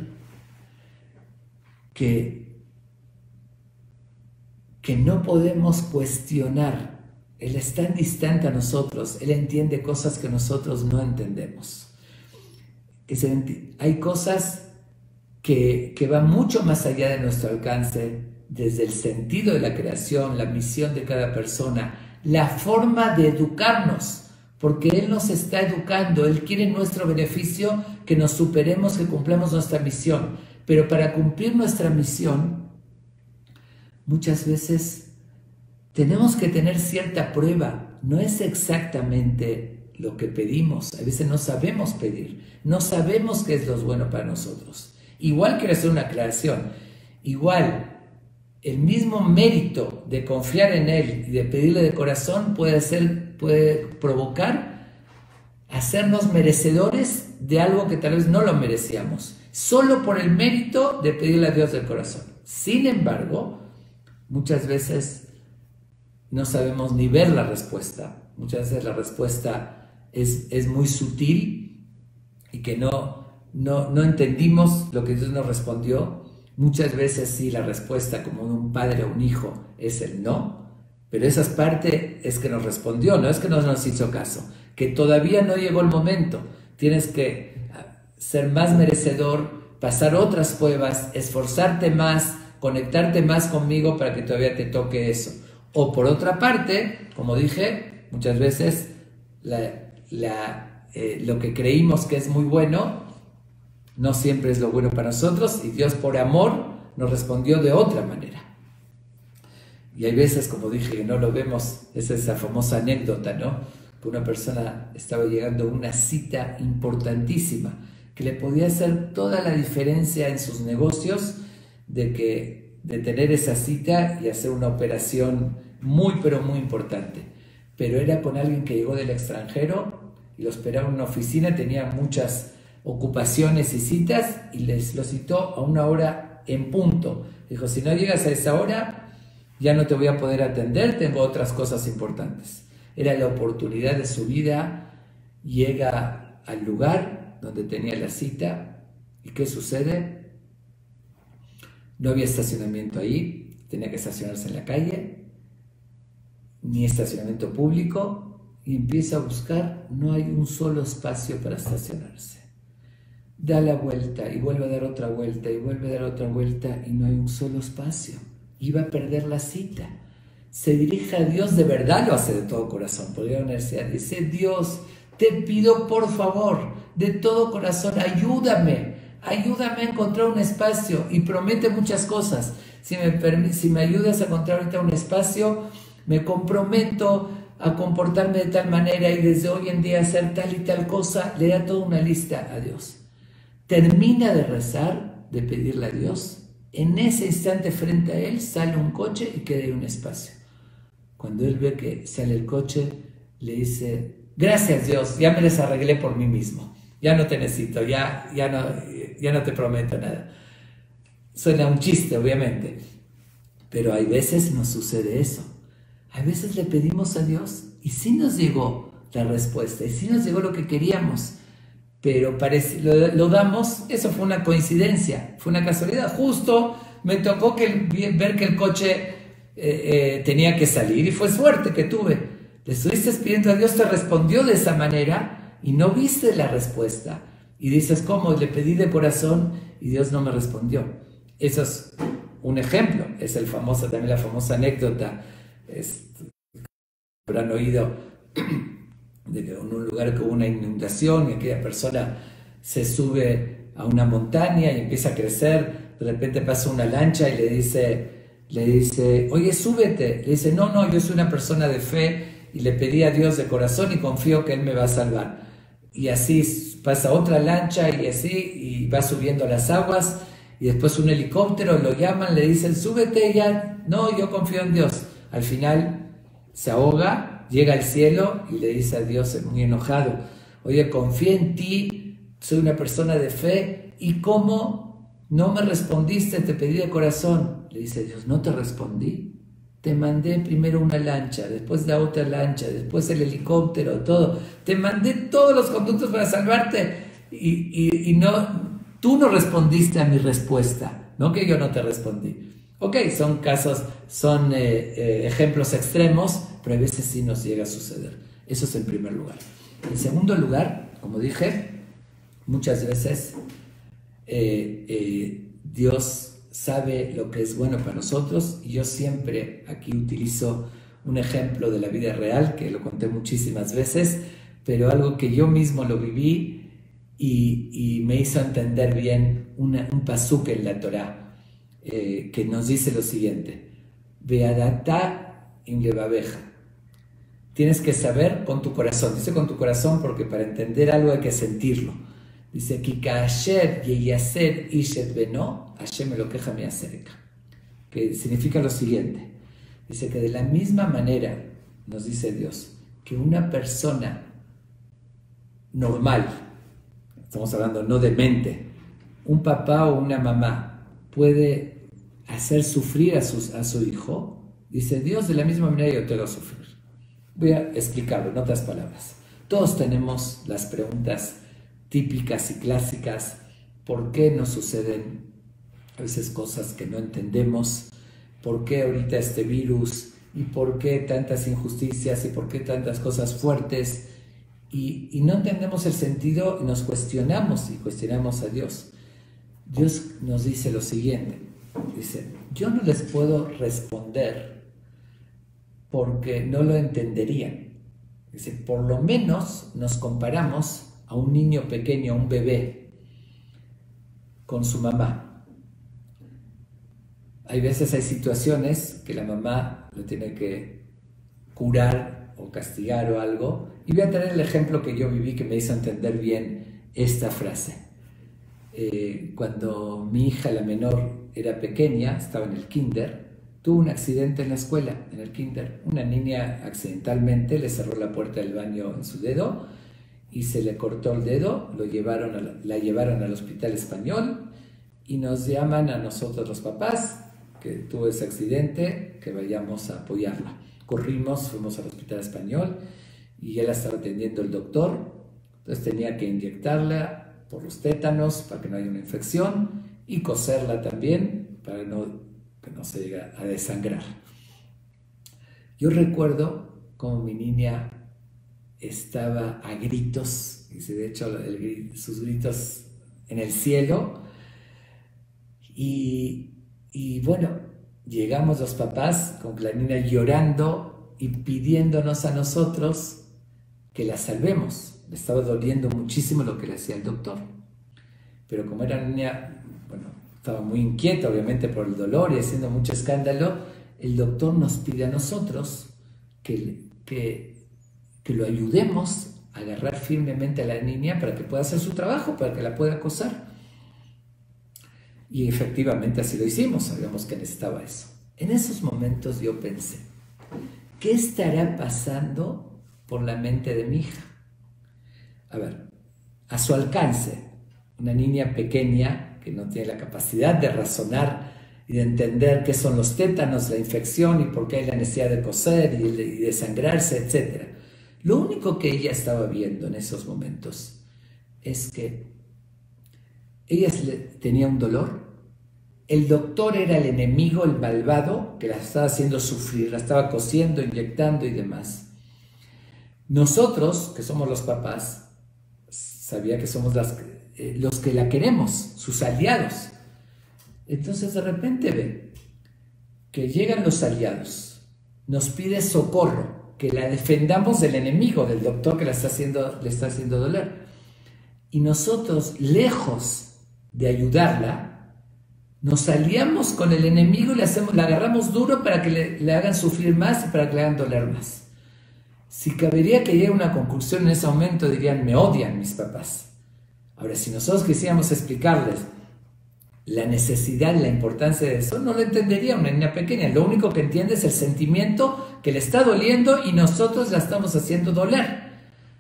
que, que no podemos cuestionar. Él es tan distante a nosotros. Él entiende cosas que nosotros no entendemos. Hay cosas Que, que va mucho más allá de nuestro alcance, desde el sentido de la creación, la misión de cada persona, la forma de educarnos, porque Él nos está educando, Él quiere nuestro beneficio, que nos superemos, que cumplamos nuestra misión. Pero para cumplir nuestra misión, muchas veces tenemos que tener cierta prueba. No es exactamente lo que pedimos, a veces no sabemos pedir, no sabemos qué es lo bueno para nosotros. Igual quiero hacer una aclaración, igual el mismo mérito de confiar en Él y de pedirle de corazón puede, hacer, puede provocar hacernos merecedores de algo que tal vez no lo merecíamos, solo por el mérito de pedirle a Dios del corazón. Sin embargo, muchas veces no sabemos ni ver la respuesta, muchas veces la respuesta es, es muy sutil y que no... No, no entendimos lo que Dios nos respondió. Muchas veces sí, la respuesta como de un padre o un hijo es el no, pero esa parte es que nos respondió, no es que no nos hizo caso, que todavía no llegó el momento. Tienes que ser más merecedor, pasar otras pruebas, esforzarte más, conectarte más conmigo para que todavía te toque eso. O por otra parte, como dije, muchas veces la, la, eh, lo que creímos que es muy bueno no siempre es lo bueno para nosotros, y Dios por amor nos respondió de otra manera. Y hay veces, como dije, que no lo vemos, es esa famosa anécdota, ¿no? Que una persona estaba llegando a una cita importantísima, que le podía hacer toda la diferencia en sus negocios, de, que, de tener esa cita y hacer una operación muy, pero muy importante. Pero era con alguien que llegó del extranjero y lo esperaba en una oficina, tenía muchas ocupaciones y citas, y les lo citó a una hora en punto. Dijo, si no llegas a esa hora, ya no te voy a poder atender, tengo otras cosas importantes. Era la oportunidad de su vida, llega al lugar donde tenía la cita, ¿y qué sucede? No había estacionamiento ahí, tenía que estacionarse en la calle, ni estacionamiento público, y empieza a buscar, no hay un solo espacio para estacionarse. Da la vuelta y vuelve a dar otra vuelta y vuelve a dar otra vuelta y no hay un solo espacio. Iba a perder la cita. Se dirige a Dios, de verdad lo hace de todo corazón. Por ir a la universidad, dice, Dios, te pido por favor, de todo corazón, ayúdame ayúdame a encontrar un espacio, y promete muchas cosas. Si me, si me ayudas a encontrar ahorita un espacio, me comprometo a comportarme de tal manera y desde hoy en día hacer tal y tal cosa. Le da toda una lista a Dios. Termina de rezar, de pedirle a Dios. En ese instante frente a él sale un coche y queda ahí un espacio. Cuando él ve que sale el coche, le dice, gracias Dios, ya me les arreglé por mí mismo. Ya no te necesito, ya, ya, no, ya no te prometo nada. Suena un chiste, obviamente. Pero hay veces nos sucede eso. A veces le pedimos a Dios y sí nos llegó la respuesta, y sí nos llegó lo que queríamos, pero parece, lo, lo damos, eso fue una coincidencia, fue una casualidad. Justo me tocó que, ver que el coche eh, eh, tenía que salir y fue suerte que tuve. Le estuviste pidiendo a Dios, te respondió de esa manera y no viste la respuesta. Y dices, ¿cómo? Le pedí de corazón y Dios no me respondió. Eso es un ejemplo, es el famoso, también la famosa anécdota. Es, habrán oído de que en un lugar que hubo una inundación y aquella persona se sube a una montaña y empieza a crecer, de repente pasa una lancha y le dice, le dice, oye, súbete. Le dice, no, no, yo soy una persona de fe y le pedí a Dios de corazón y confío que Él me va a salvar. Y así pasa otra lancha y así, y va subiendo las aguas, y después un helicóptero, lo llaman, le dicen, súbete ya, no, yo confío en Dios. Al final se ahoga, llega al cielo y le dice a Dios muy enojado, oye, confié en ti, soy una persona de fe, ¿y cómo no me respondiste? Te pedí de corazón. Le dice Dios, no te respondí, te mandé primero una lancha, después la otra lancha, después el helicóptero, todo, te mandé todos los conductos para salvarte y, y, y no, tú no respondiste a mi respuesta, no que yo no te respondí. Ok, son casos, son eh, eh, ejemplos extremos, pero a veces sí nos llega a suceder. Eso es en primer lugar. En segundo lugar, como dije, muchas veces eh, eh, Dios sabe lo que es bueno para nosotros, y yo siempre aquí utilizo un ejemplo de la vida real, que lo conté muchísimas veces, pero algo que yo mismo lo viví y, y me hizo entender bien una, un pasuk en la Torá. Eh, que nos dice lo siguiente: Ve'adata im levaveja. Tienes que saber con tu corazón. Dice con tu corazón porque para entender algo hay que sentirlo. Dice Ki ka'asher yeyaser ish et beno, Hashem elokeja mi'asereka. Que significa lo siguiente. Dice que de la misma manera, nos dice Dios, que una persona normal, estamos hablando no de mente, un papá o una mamá puede hacer sufrir a, sus, a su hijo, dice Dios, de la misma manera yo te hago sufrir. Voy a explicarlo en otras palabras. Todos tenemos las preguntas típicas y clásicas. ¿Por qué nos suceden a veces cosas que no entendemos? ¿Por qué ahorita este virus? ¿Y por qué tantas injusticias? ¿Y por qué tantas cosas fuertes? Y, y no entendemos el sentido y nos cuestionamos y cuestionamos a Dios. Dios nos dice lo siguiente, dice, yo no les puedo responder porque no lo entenderían. Dice, por lo menos nos comparamos a un niño pequeño, un bebé, con su mamá. Hay veces, hay situaciones que la mamá lo tiene que curar o castigar o algo, y voy a tener el ejemplo que yo viví que me hizo entender bien esta frase. Eh, cuando mi hija, la menor, era pequeña, estaba en el kinder, tuvo un accidente en la escuela, en el kinder. Una niña accidentalmente le cerró la puerta del baño en su dedo y se le cortó el dedo, lo llevaron a la, la llevaron al hospital español y nos llaman a nosotros los papás que tuvo ese accidente, que vayamos a apoyarla. Corrimos, fuimos al hospital español y ya la estaba atendiendo el doctor, entonces tenía que inyectarla por los tétanos para que no haya una infección y coserla también para no, que no se llegue a desangrar. Yo recuerdo como mi niña estaba a gritos, y de hecho el, sus gritos en el cielo, y, y bueno, llegamos los papás con la niña llorando y pidiéndonos a nosotros que la salvemos. Le estaba doliendo muchísimo lo que le hacía el doctor. pero como era una niña, bueno, estaba muy inquieta obviamente por el dolor y haciendo mucho escándalo, el doctor nos pide a nosotros que, que, que lo ayudemos a agarrar firmemente a la niña para que pueda hacer su trabajo, para que la pueda acosar. Y efectivamente así lo hicimos, sabíamos que necesitaba eso. En esos momentos yo pensé, ¿qué estará pasando por la mente de mi hija? A ver, a su alcance, una niña pequeña que no tiene la capacidad de razonar y de entender qué son los tétanos, la infección y por qué hay la necesidad de coser y de, y de sangrarse, etcétera. Lo único que ella estaba viendo en esos momentos es que ella tenía un dolor. El doctor era el enemigo, el malvado, que la estaba haciendo sufrir, la estaba cosiendo, inyectando y demás. Nosotros, que somos los papás, sabía que somos las, eh, los que la queremos, sus aliados. Entonces de repente ve que llegan los aliados, nos pide socorro, que la defendamos del enemigo, del doctor que la está haciendo, le está haciendo doler. Y nosotros, lejos de ayudarla, nos aliamos con el enemigo y le, hacemos, la agarramos duro para que le, le hagan sufrir más y para que le hagan doler más. Si cabería que llegue a una conclusión en ese momento, dirían, me odian mis papás. Ahora, si nosotros quisiéramos explicarles la necesidad y la importancia de eso, no lo entendería una niña pequeña. Lo único que entiende es el sentimiento que le está doliendo y nosotros la estamos haciendo doler.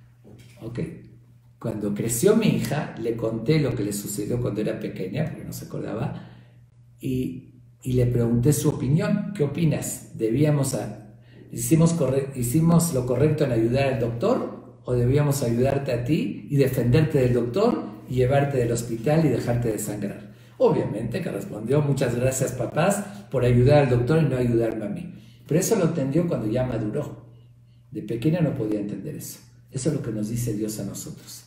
Ok. Cuando creció mi hija, le conté lo que le sucedió cuando era pequeña, porque no se acordaba, y, y le pregunté su opinión. ¿Qué opinas? ¿Debíamos a, hicimos, corre, ¿Hicimos lo correcto en ayudar al doctor o debíamos ayudarte a ti y defenderte del doctor y llevarte del hospital y dejarte de sangrar? Obviamente que respondió, muchas gracias papás por ayudar al doctor y no ayudarme a mí. Pero eso lo entendió cuando ya maduró. De pequeña no podía entender eso. Eso es lo que nos dice Dios a nosotros.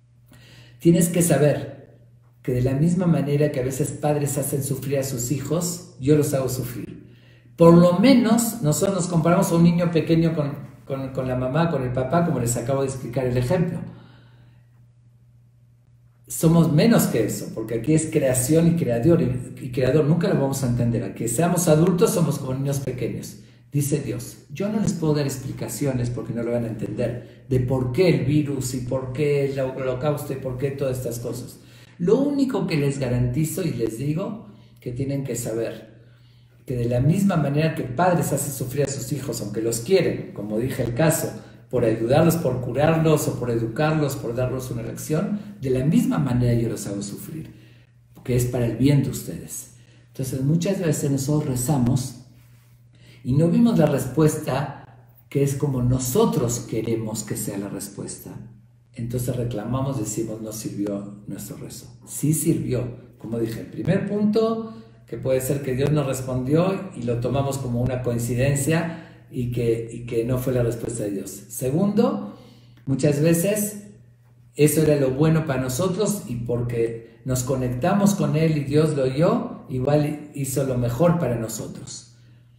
Tienes que saber que de la misma manera que a veces padres hacen sufrir a sus hijos, yo los hago sufrir. Por lo menos nosotros nos comparamos a un niño pequeño con, con, con la mamá, con el papá, como les acabo de explicar el ejemplo. Somos menos que eso, porque aquí es creación y creador, y, y creador, nunca lo vamos a entender. Aquí seamos adultos, somos como niños pequeños. Dice Dios, yo no les puedo dar explicaciones porque no lo van a entender, de por qué el virus y por qué el holocausto y por qué todas estas cosas. Lo único que les garantizo y les digo, que tienen que saber que de la misma manera que padres hacen sufrir a sus hijos, aunque los quieren, como dije el caso, por ayudarlos, por curarlos o por educarlos, por darles una lección, de la misma manera yo los hago sufrir, porque es para el bien de ustedes. Entonces muchas veces nosotros rezamos y no vimos la respuesta que es como nosotros queremos que sea la respuesta. Entonces reclamamos, decimos, no sirvió nuestro rezo. Sí sirvió. Como dije, el primer punto, que puede ser que Dios nos respondió y lo tomamos como una coincidencia y que, y que no fue la respuesta de Dios. Segundo, muchas veces eso era lo bueno para nosotros y porque nos conectamos con Él y Dios lo oyó, igual hizo lo mejor para nosotros.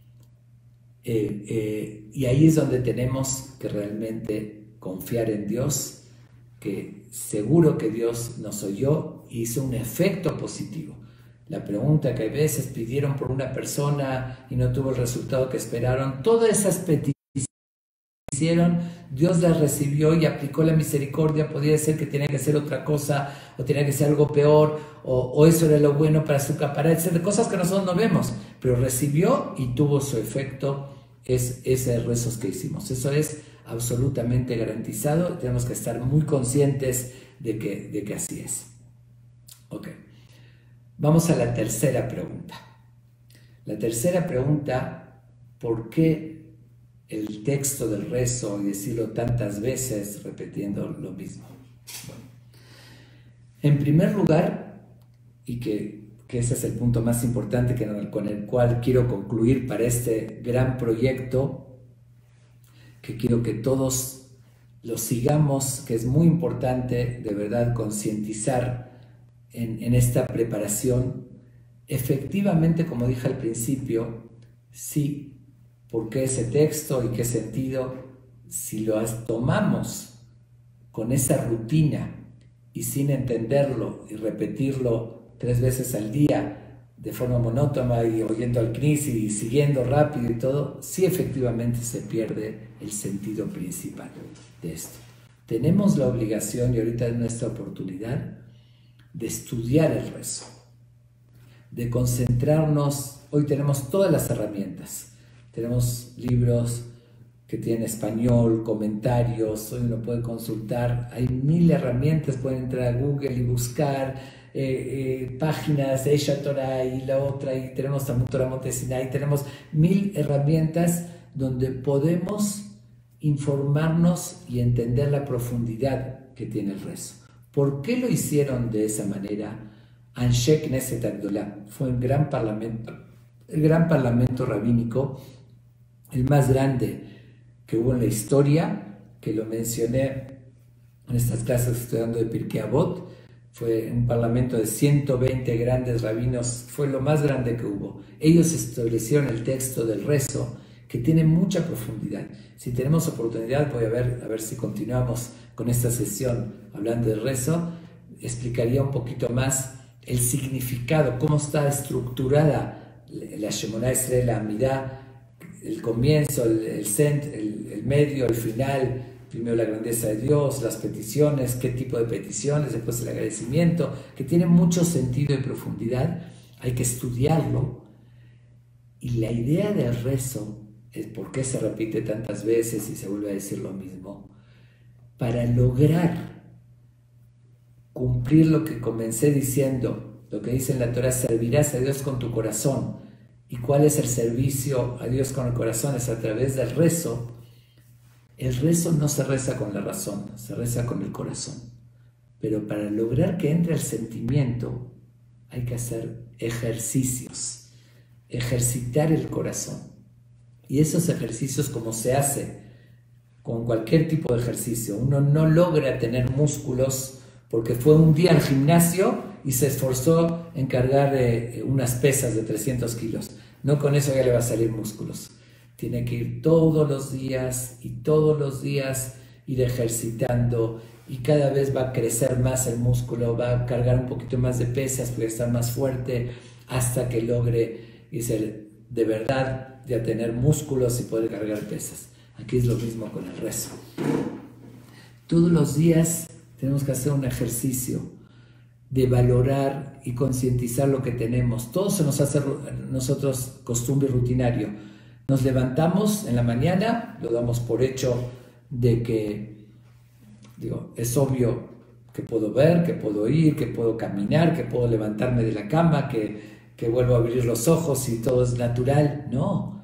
Eh, eh, y ahí es donde tenemos que realmente confiar en Dios, que seguro que Dios nos oyó y hizo un efecto positivo. La pregunta que a veces pidieron por una persona y no tuvo el resultado que esperaron, todas esas peticiones hicieron, Dios las recibió y aplicó la misericordia. Podría ser que tenía que hacer otra cosa o tenía que ser algo peor o, o eso era lo bueno para su capacidad, etcétera, cosas que nosotros no vemos, pero recibió y tuvo su efecto. Es esos rezos que hicimos. Eso es absolutamente garantizado. Tenemos que estar muy conscientes de que, de que así es. Ok. Vamos a la tercera pregunta. La tercera pregunta, ¿por qué el texto del rezo y decirlo tantas veces repitiendo lo mismo? Bueno, en primer lugar, y que que ese es el punto más importante que, con el cual quiero concluir para este gran proyecto, que quiero que todos lo sigamos, que es muy importante de verdad concientizar en, en esta preparación. Efectivamente, como dije al principio, sí, ¿por qué ese texto y qué sentido? Si lo tomamos con esa rutina y sin entenderlo y repetirlo tres veces al día de forma monótona y oyendo al Knis y siguiendo rápido y todo, sí efectivamente se pierde el sentido principal de esto. Tenemos la obligación, y ahorita es nuestra oportunidad, de estudiar el rezo, de concentrarnos. Hoy tenemos todas las herramientas, tenemos libros que tienen español, comentarios, hoy uno puede consultar, hay mil herramientas, pueden entrar a Google y buscar eh, eh, páginas de Esha Torah y la otra, y tenemos Talmud Torah Monte Sinai, tenemos mil herramientas donde podemos informarnos y entender la profundidad que tiene el rezo. ¿Por qué lo hicieron de esa manera? Anshe Knesset Agdolá fue un gran parlamento, el gran parlamento rabínico, el más grande que hubo en la historia, que lo mencioné en estas clases estudiando de Pirkei Avot. Fue un parlamento de ciento veinte grandes rabinos, fue lo más grande que hubo. Ellos establecieron el texto del rezo, que tiene mucha profundidad. Si tenemos oportunidad, voy a ver, a ver si continuamos con esta sesión hablando del rezo, explicaría un poquito más el significado, cómo está estructurada la Shemonah Esrei, la Amidá, el comienzo, el, el, cent, el, el medio, el final, primero la grandeza de Dios, las peticiones, qué tipo de peticiones, después el agradecimiento, que tiene mucho sentido y profundidad. Hay que estudiarlo. Y la idea del rezo es por qué se repite tantas veces y se vuelve a decir lo mismo. Para lograr cumplir lo que comencé diciendo, lo que dice en la Torah, servirás a Dios con tu corazón. ¿Y cuál es el servicio a Dios con el corazón? Es a través del rezo. El rezo no se reza con la razón, se reza con el corazón. Pero para lograr que entre el sentimiento hay que hacer ejercicios, ejercitar el corazón. Y esos ejercicios, como se hace con cualquier tipo de ejercicio, uno no logra tener músculos porque fue un día al gimnasio y se esforzó en cargar eh, unas pesas de trescientos kilos. No con eso ya le va a salir músculos. Tiene que ir todos los días y todos los días ir ejercitando, y cada vez va a crecer más el músculo, va a cargar un poquito más de pesas, puede estar más fuerte, hasta que logre y ser de verdad ya tener músculos y poder cargar pesas. Aquí es lo mismo con el rezo. Todos los días tenemos que hacer un ejercicio de valorar y concientizar lo que tenemos. Todo se nos hace a nosotros costumbre y rutinario. Nos levantamos en la mañana, lo damos por hecho de que, digo, es obvio que puedo ver, que puedo oír, que puedo caminar, que puedo levantarme de la cama, que, que vuelvo a abrir los ojos y todo es natural. No,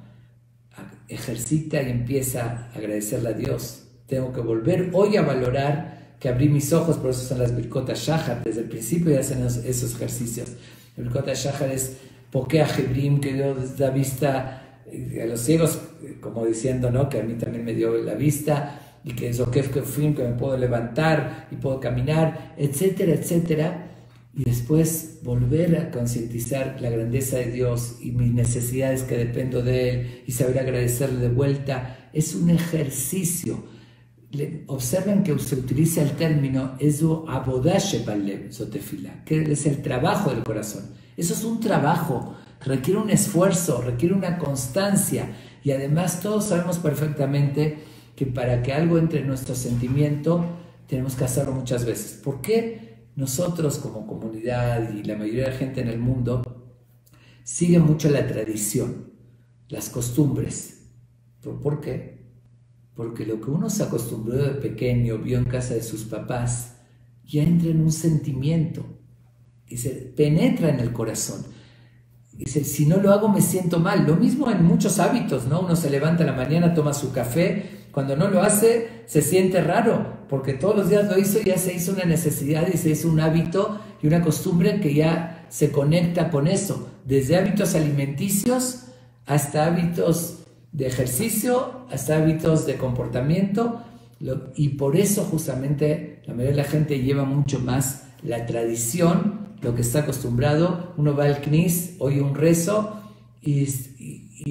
ejercita y empieza a agradecerle a Dios. Tengo que volver hoy a valorar que abrí mis ojos, por eso son las Birkot HaShachar. Desde el principio ya hacen esos ejercicios. El Birkot HaShachar es Pokea Hebrim, que Dios da vista a los ciegos, como diciendo, ¿no?, que a mí también me dio la vista, y que es Zokef Kefim, que me puedo levantar y puedo caminar, etcétera, etcétera. Y después volver a concientizar la grandeza de Dios y mis necesidades, que dependo de Él, y saber agradecerle de vuelta. Es un ejercicio. Le, observen que se utiliza el término Ezu Avodah Shebalev Zotefila, que es el trabajo del corazón. Eso es un trabajo, requiere un esfuerzo, requiere una constancia, y además todos sabemos perfectamente que para que algo entre en nuestro sentimiento tenemos que hacerlo muchas veces. ¿Por qué nosotros como comunidad y la mayoría de la gente en el mundo sigue mucho la tradición, las costumbres? ¿Por qué? Porque lo que uno se acostumbró de pequeño, vio en casa de sus papás, ya entra en un sentimiento y se penetra en el corazón. Dice, si no lo hago me siento mal. Lo mismo en muchos hábitos, ¿no? Uno se levanta en la mañana, toma su café, cuando no lo hace se siente raro, porque todos los días lo hizo y ya se hizo una necesidad y se hizo un hábito y una costumbre que ya se conecta con eso, desde hábitos alimenticios hasta hábitos de ejercicio, hasta hábitos de comportamiento. Y por eso justamente la mayoría de la gente lleva mucho más la tradición, lo que está acostumbrado. Uno va al Knis, oye un rezo y, y,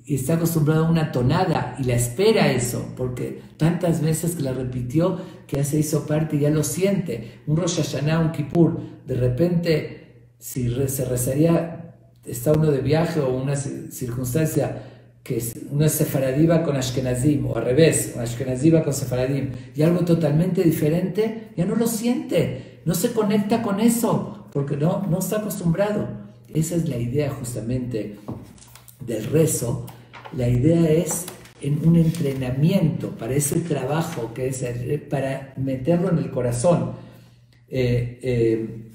y está acostumbrado a una tonada y la espera eso, porque tantas veces que la repitió que ya se hizo parte y ya lo siente. Un Rosh Hashanah, un Kippur, de repente, si se rezaría, está uno de viaje o una circunstancia que uno es sefaradí va con ashkenazim, o al revés, ashkenazí va con sefaradim, y algo totalmente diferente, ya no lo siente, no se conecta con eso, porque no, no está acostumbrado. Esa es la idea justamente del rezo. La idea es en un entrenamiento para ese trabajo, que es para meterlo en el corazón. Eh, eh,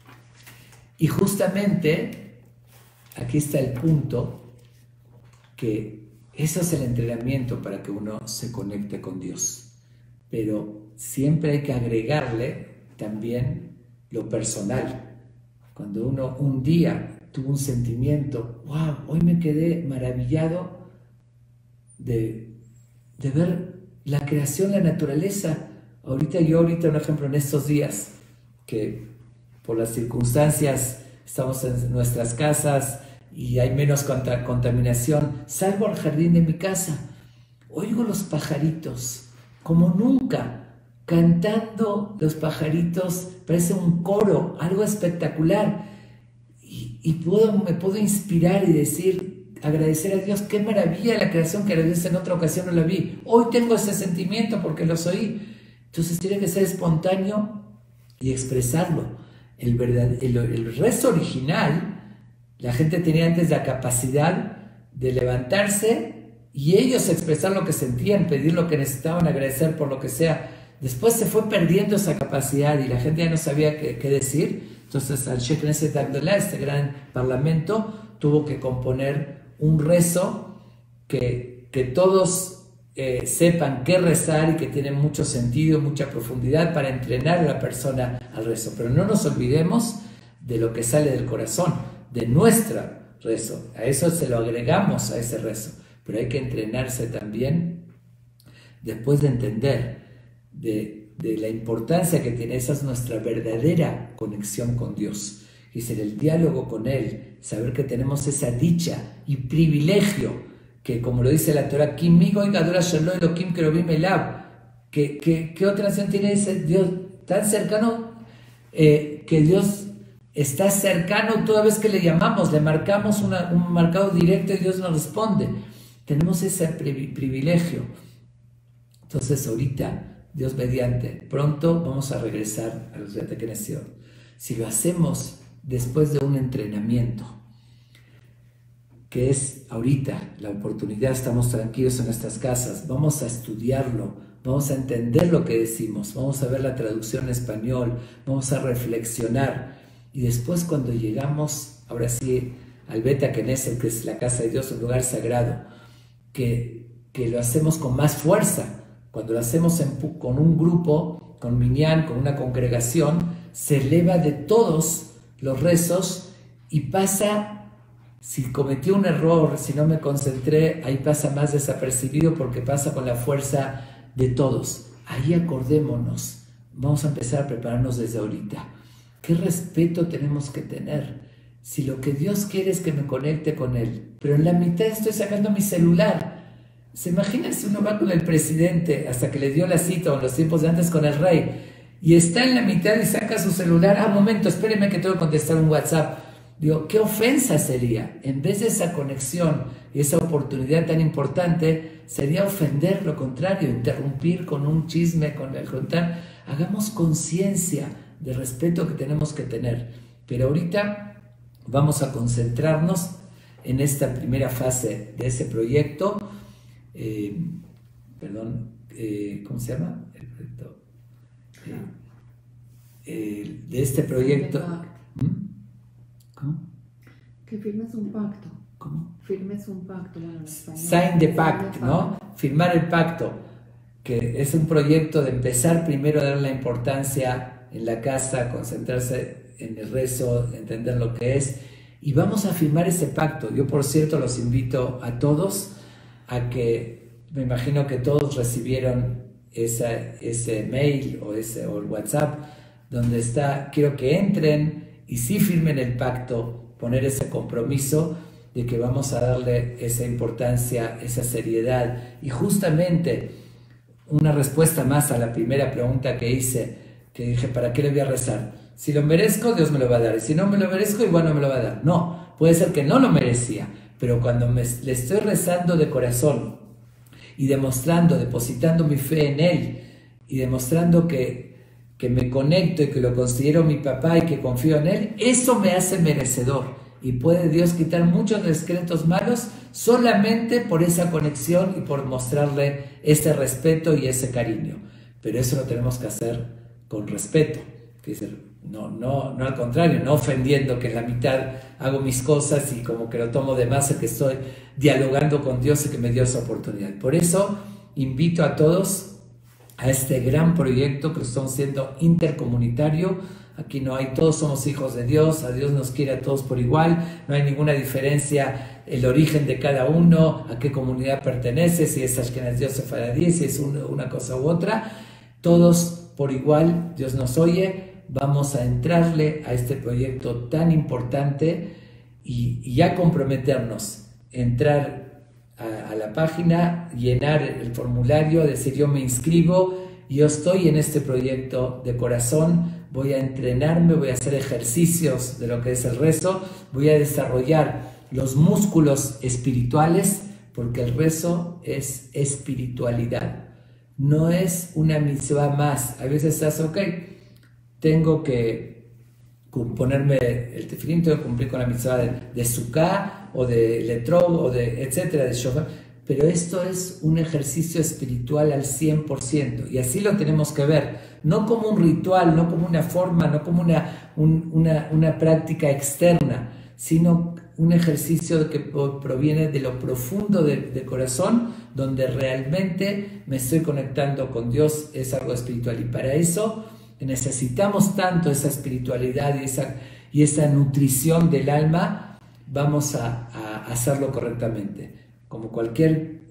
y justamente aquí está el punto, que eso es el entrenamiento para que uno se conecte con Dios. Pero siempre hay que agregarle también lo personal. Cuando uno un día tuvo un sentimiento, wow, hoy me quedé maravillado de, de ver la creación, la naturaleza. Ahorita yo, ahorita un ejemplo, en estos días, que por las circunstancias estamos en nuestras casas y hay menos contaminación, salgo al jardín de mi casa, oigo los pajaritos, como nunca, cantando los pajaritos, parece un coro, algo espectacular, y, y puedo, me puedo inspirar y decir, agradecer a Dios, qué maravilla la creación, que a veces en otra ocasión no la vi, hoy tengo ese sentimiento porque los oí. Entonces tiene que ser espontáneo y expresarlo. El, verdad, el, el rezo original, la gente tenía antes la capacidad de levantarse y ellos expresar lo que sentían, pedir lo que necesitaban, agradecer por lo que sea. Después se fue perdiendo esa capacidad y la gente ya no sabía qué, qué decir. Entonces Anshe Knesset Agdolá, este gran parlamento, tuvo que componer un rezo que, que todos eh, sepan qué rezar y que tiene mucho sentido, mucha profundidad para entrenar a la persona al rezo. Pero no nos olvidemos de lo que sale del corazón, de nuestro rezo. A eso se lo agregamos a ese rezo, pero hay que entrenarse también después de entender de, de la importancia que tiene. Esa es nuestra verdadera conexión con Dios, y ser el diálogo con Él, saber que tenemos esa dicha y privilegio que, como lo dice la Torah, Kim migo y gadol asher Elohim kerubim elav, que, que, ¿qué otra nación tiene ese Dios tan cercano, eh, que Dios está cercano toda vez que le llamamos, le marcamos una, un marcado directo y Dios nos responde? Tenemos ese privilegio. Entonces ahorita, Dios mediante, pronto vamos a regresar a los Beit HaKnesset. Si lo hacemos después de un entrenamiento, que es ahorita la oportunidad, estamos tranquilos en nuestras casas, vamos a estudiarlo, vamos a entender lo que decimos, vamos a ver la traducción en español, vamos a reflexionar. Y después, cuando llegamos, ahora sí, al Beit HaKnesset, que es la casa de Dios, un lugar sagrado, que, que lo hacemos con más fuerza. Cuando lo hacemos en, con un grupo, con minyan, con una congregación, se eleva de todos los rezos y pasa, si cometí un error, si no me concentré, ahí pasa más desapercibido porque pasa con la fuerza de todos. Ahí acordémonos, vamos a empezar a prepararnos desde ahorita. ¿Qué respeto tenemos que tener? Si lo que Dios quiere es que me conecte con Él, pero en la mitad estoy sacando mi celular. ¿Se imaginan si uno va con el presidente hasta que le dio la cita, o en los tiempos de antes con el rey, y está en la mitad y saca su celular? Ah, un momento, espéreme que tengo que contestar un WhatsApp. Digo, ¿qué ofensa sería? En vez de esa conexión y esa oportunidad tan importante, sería ofender, lo contrario, interrumpir con un chisme, con el contar. Hagamos conciencia de respeto que tenemos que tener. Pero ahorita vamos a concentrarnos en esta primera fase de ese proyecto. Eh, perdón, eh, ¿cómo se llama? El proyecto, eh, eh, de este proyecto. ¿Mm? ¿Cómo? Que firmes un pacto. ¿Cómo? Firmes un pacto. Bueno, en español. Sign the pact, ¿no? Firmar el pacto, que es un proyecto de empezar primero a dar la importancia en la casa, concentrarse en el rezo, entender lo que es, y vamos a firmar ese pacto. Yo, por cierto, los invito a todos a que, me imagino que todos recibieron esa, ese mail o, ese, o el WhatsApp, donde está, quiero que entren y sí firmen el pacto, poner ese compromiso, de que vamos a darle esa importancia, esa seriedad. Y justamente una respuesta más a la primera pregunta que hice, que dije, ¿para qué le voy a rezar? Si lo merezco, Dios me lo va a dar. Y si no me lo merezco, igual no me lo va a dar. No, puede ser que no lo merecía, pero cuando me, le estoy rezando de corazón y demostrando, depositando mi fe en Él y demostrando que, que me conecto y que lo considero mi papá y que confío en Él, eso me hace merecedor. Y puede Dios quitar muchos decretos malos solamente por esa conexión y por mostrarle ese respeto y ese cariño. Pero eso lo tenemos que hacer con respeto. Que es el, no, no, no al contrario, no ofendiendo, que en la mitad hago mis cosas y como que lo tomo de más, que estoy dialogando con Dios y que me dio esa oportunidad. Por eso invito a todos a este gran proyecto que estamos haciendo intercomunitario. Aquí no hay, todos somos hijos de Dios, a Dios nos quiere a todos por igual, no hay ninguna diferencia, el origen de cada uno, a qué comunidad pertenece, si es Ashkenazí o Sefaradí, si es una, una cosa u otra, todos por igual, Dios nos oye, vamos a entrarle a este proyecto tan importante y, y ya comprometernos, entrar a, a la página, llenar el formulario, decir yo me inscribo, yo estoy en este proyecto de corazón, voy a entrenarme, voy a hacer ejercicios de lo que es el rezo, voy a desarrollar los músculos espirituales, porque el rezo es espiritualidad, no es una mitzvah más. A veces estás, ok, tengo que ponerme el tefilín, tengo que cumplir con la mitzvah de, de Sukkah, o de Letrog, o de etcétera, de Shofar. Pero esto es un ejercicio espiritual al cien por ciento y así lo tenemos que ver, no como un ritual, no como una forma, no como una, un, una, una práctica externa, sino un ejercicio que proviene de lo profundo del de corazón, donde realmente me estoy conectando con Dios, es algo espiritual. Y para eso necesitamos tanto esa espiritualidad y esa, y esa nutrición del alma, vamos a, a hacerlo correctamente. Como cualquier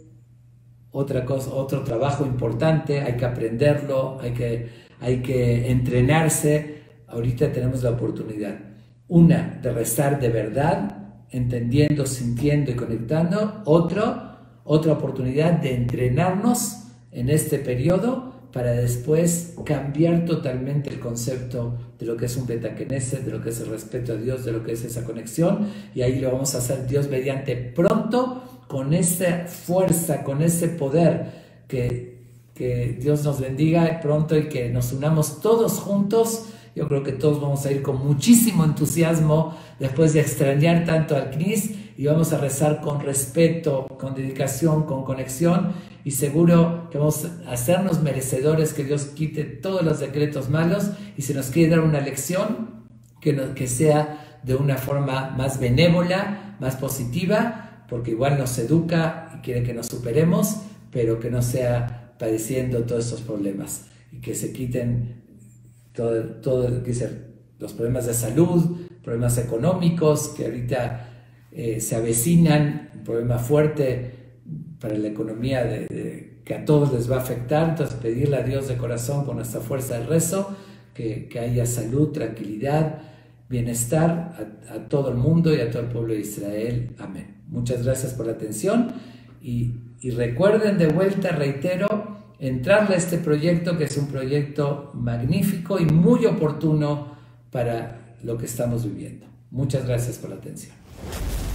otra cosa, otro trabajo importante, hay que aprenderlo, hay que, hay que entrenarse. Ahorita tenemos la oportunidad, una, de rezar de verdad, entendiendo, sintiendo y conectando. Otro, otra oportunidad de entrenarnos en este periodo para después cambiar totalmente el concepto de lo que es un Beta Knesset, de lo que es el respeto a Dios, de lo que es esa conexión, y ahí lo vamos a hacer Dios mediante pronto, con esa fuerza, con ese poder, que, que Dios nos bendiga pronto y que nos unamos todos juntos. Yo creo que todos vamos a ir con muchísimo entusiasmo después de extrañar tanto al C N I S, y vamos a rezar con respeto, con dedicación, con conexión, y seguro que vamos a hacernos merecedores, que Dios quite todos los decretos malos, y si nos quiere dar una lección, que, no, que sea de una forma más benévola, más positiva, porque igual nos educa y quiere que nos superemos, pero que no sea padeciendo todos estos problemas, y que se quiten todo, todo que ser, los problemas de salud, problemas económicos que ahorita eh, se avecinan, un problema fuerte para la economía de, de, que a todos les va a afectar. Entonces pedirle a Dios de corazón con nuestra fuerza de rezo que, que haya salud, tranquilidad, bienestar a, a todo el mundo y a todo el pueblo de Israel. Amén. Muchas gracias por la atención y, y recuerden, de vuelta, reitero, entrarle a este proyecto, que es un proyecto magnífico y muy oportuno para lo que estamos viviendo. Muchas gracias por la atención.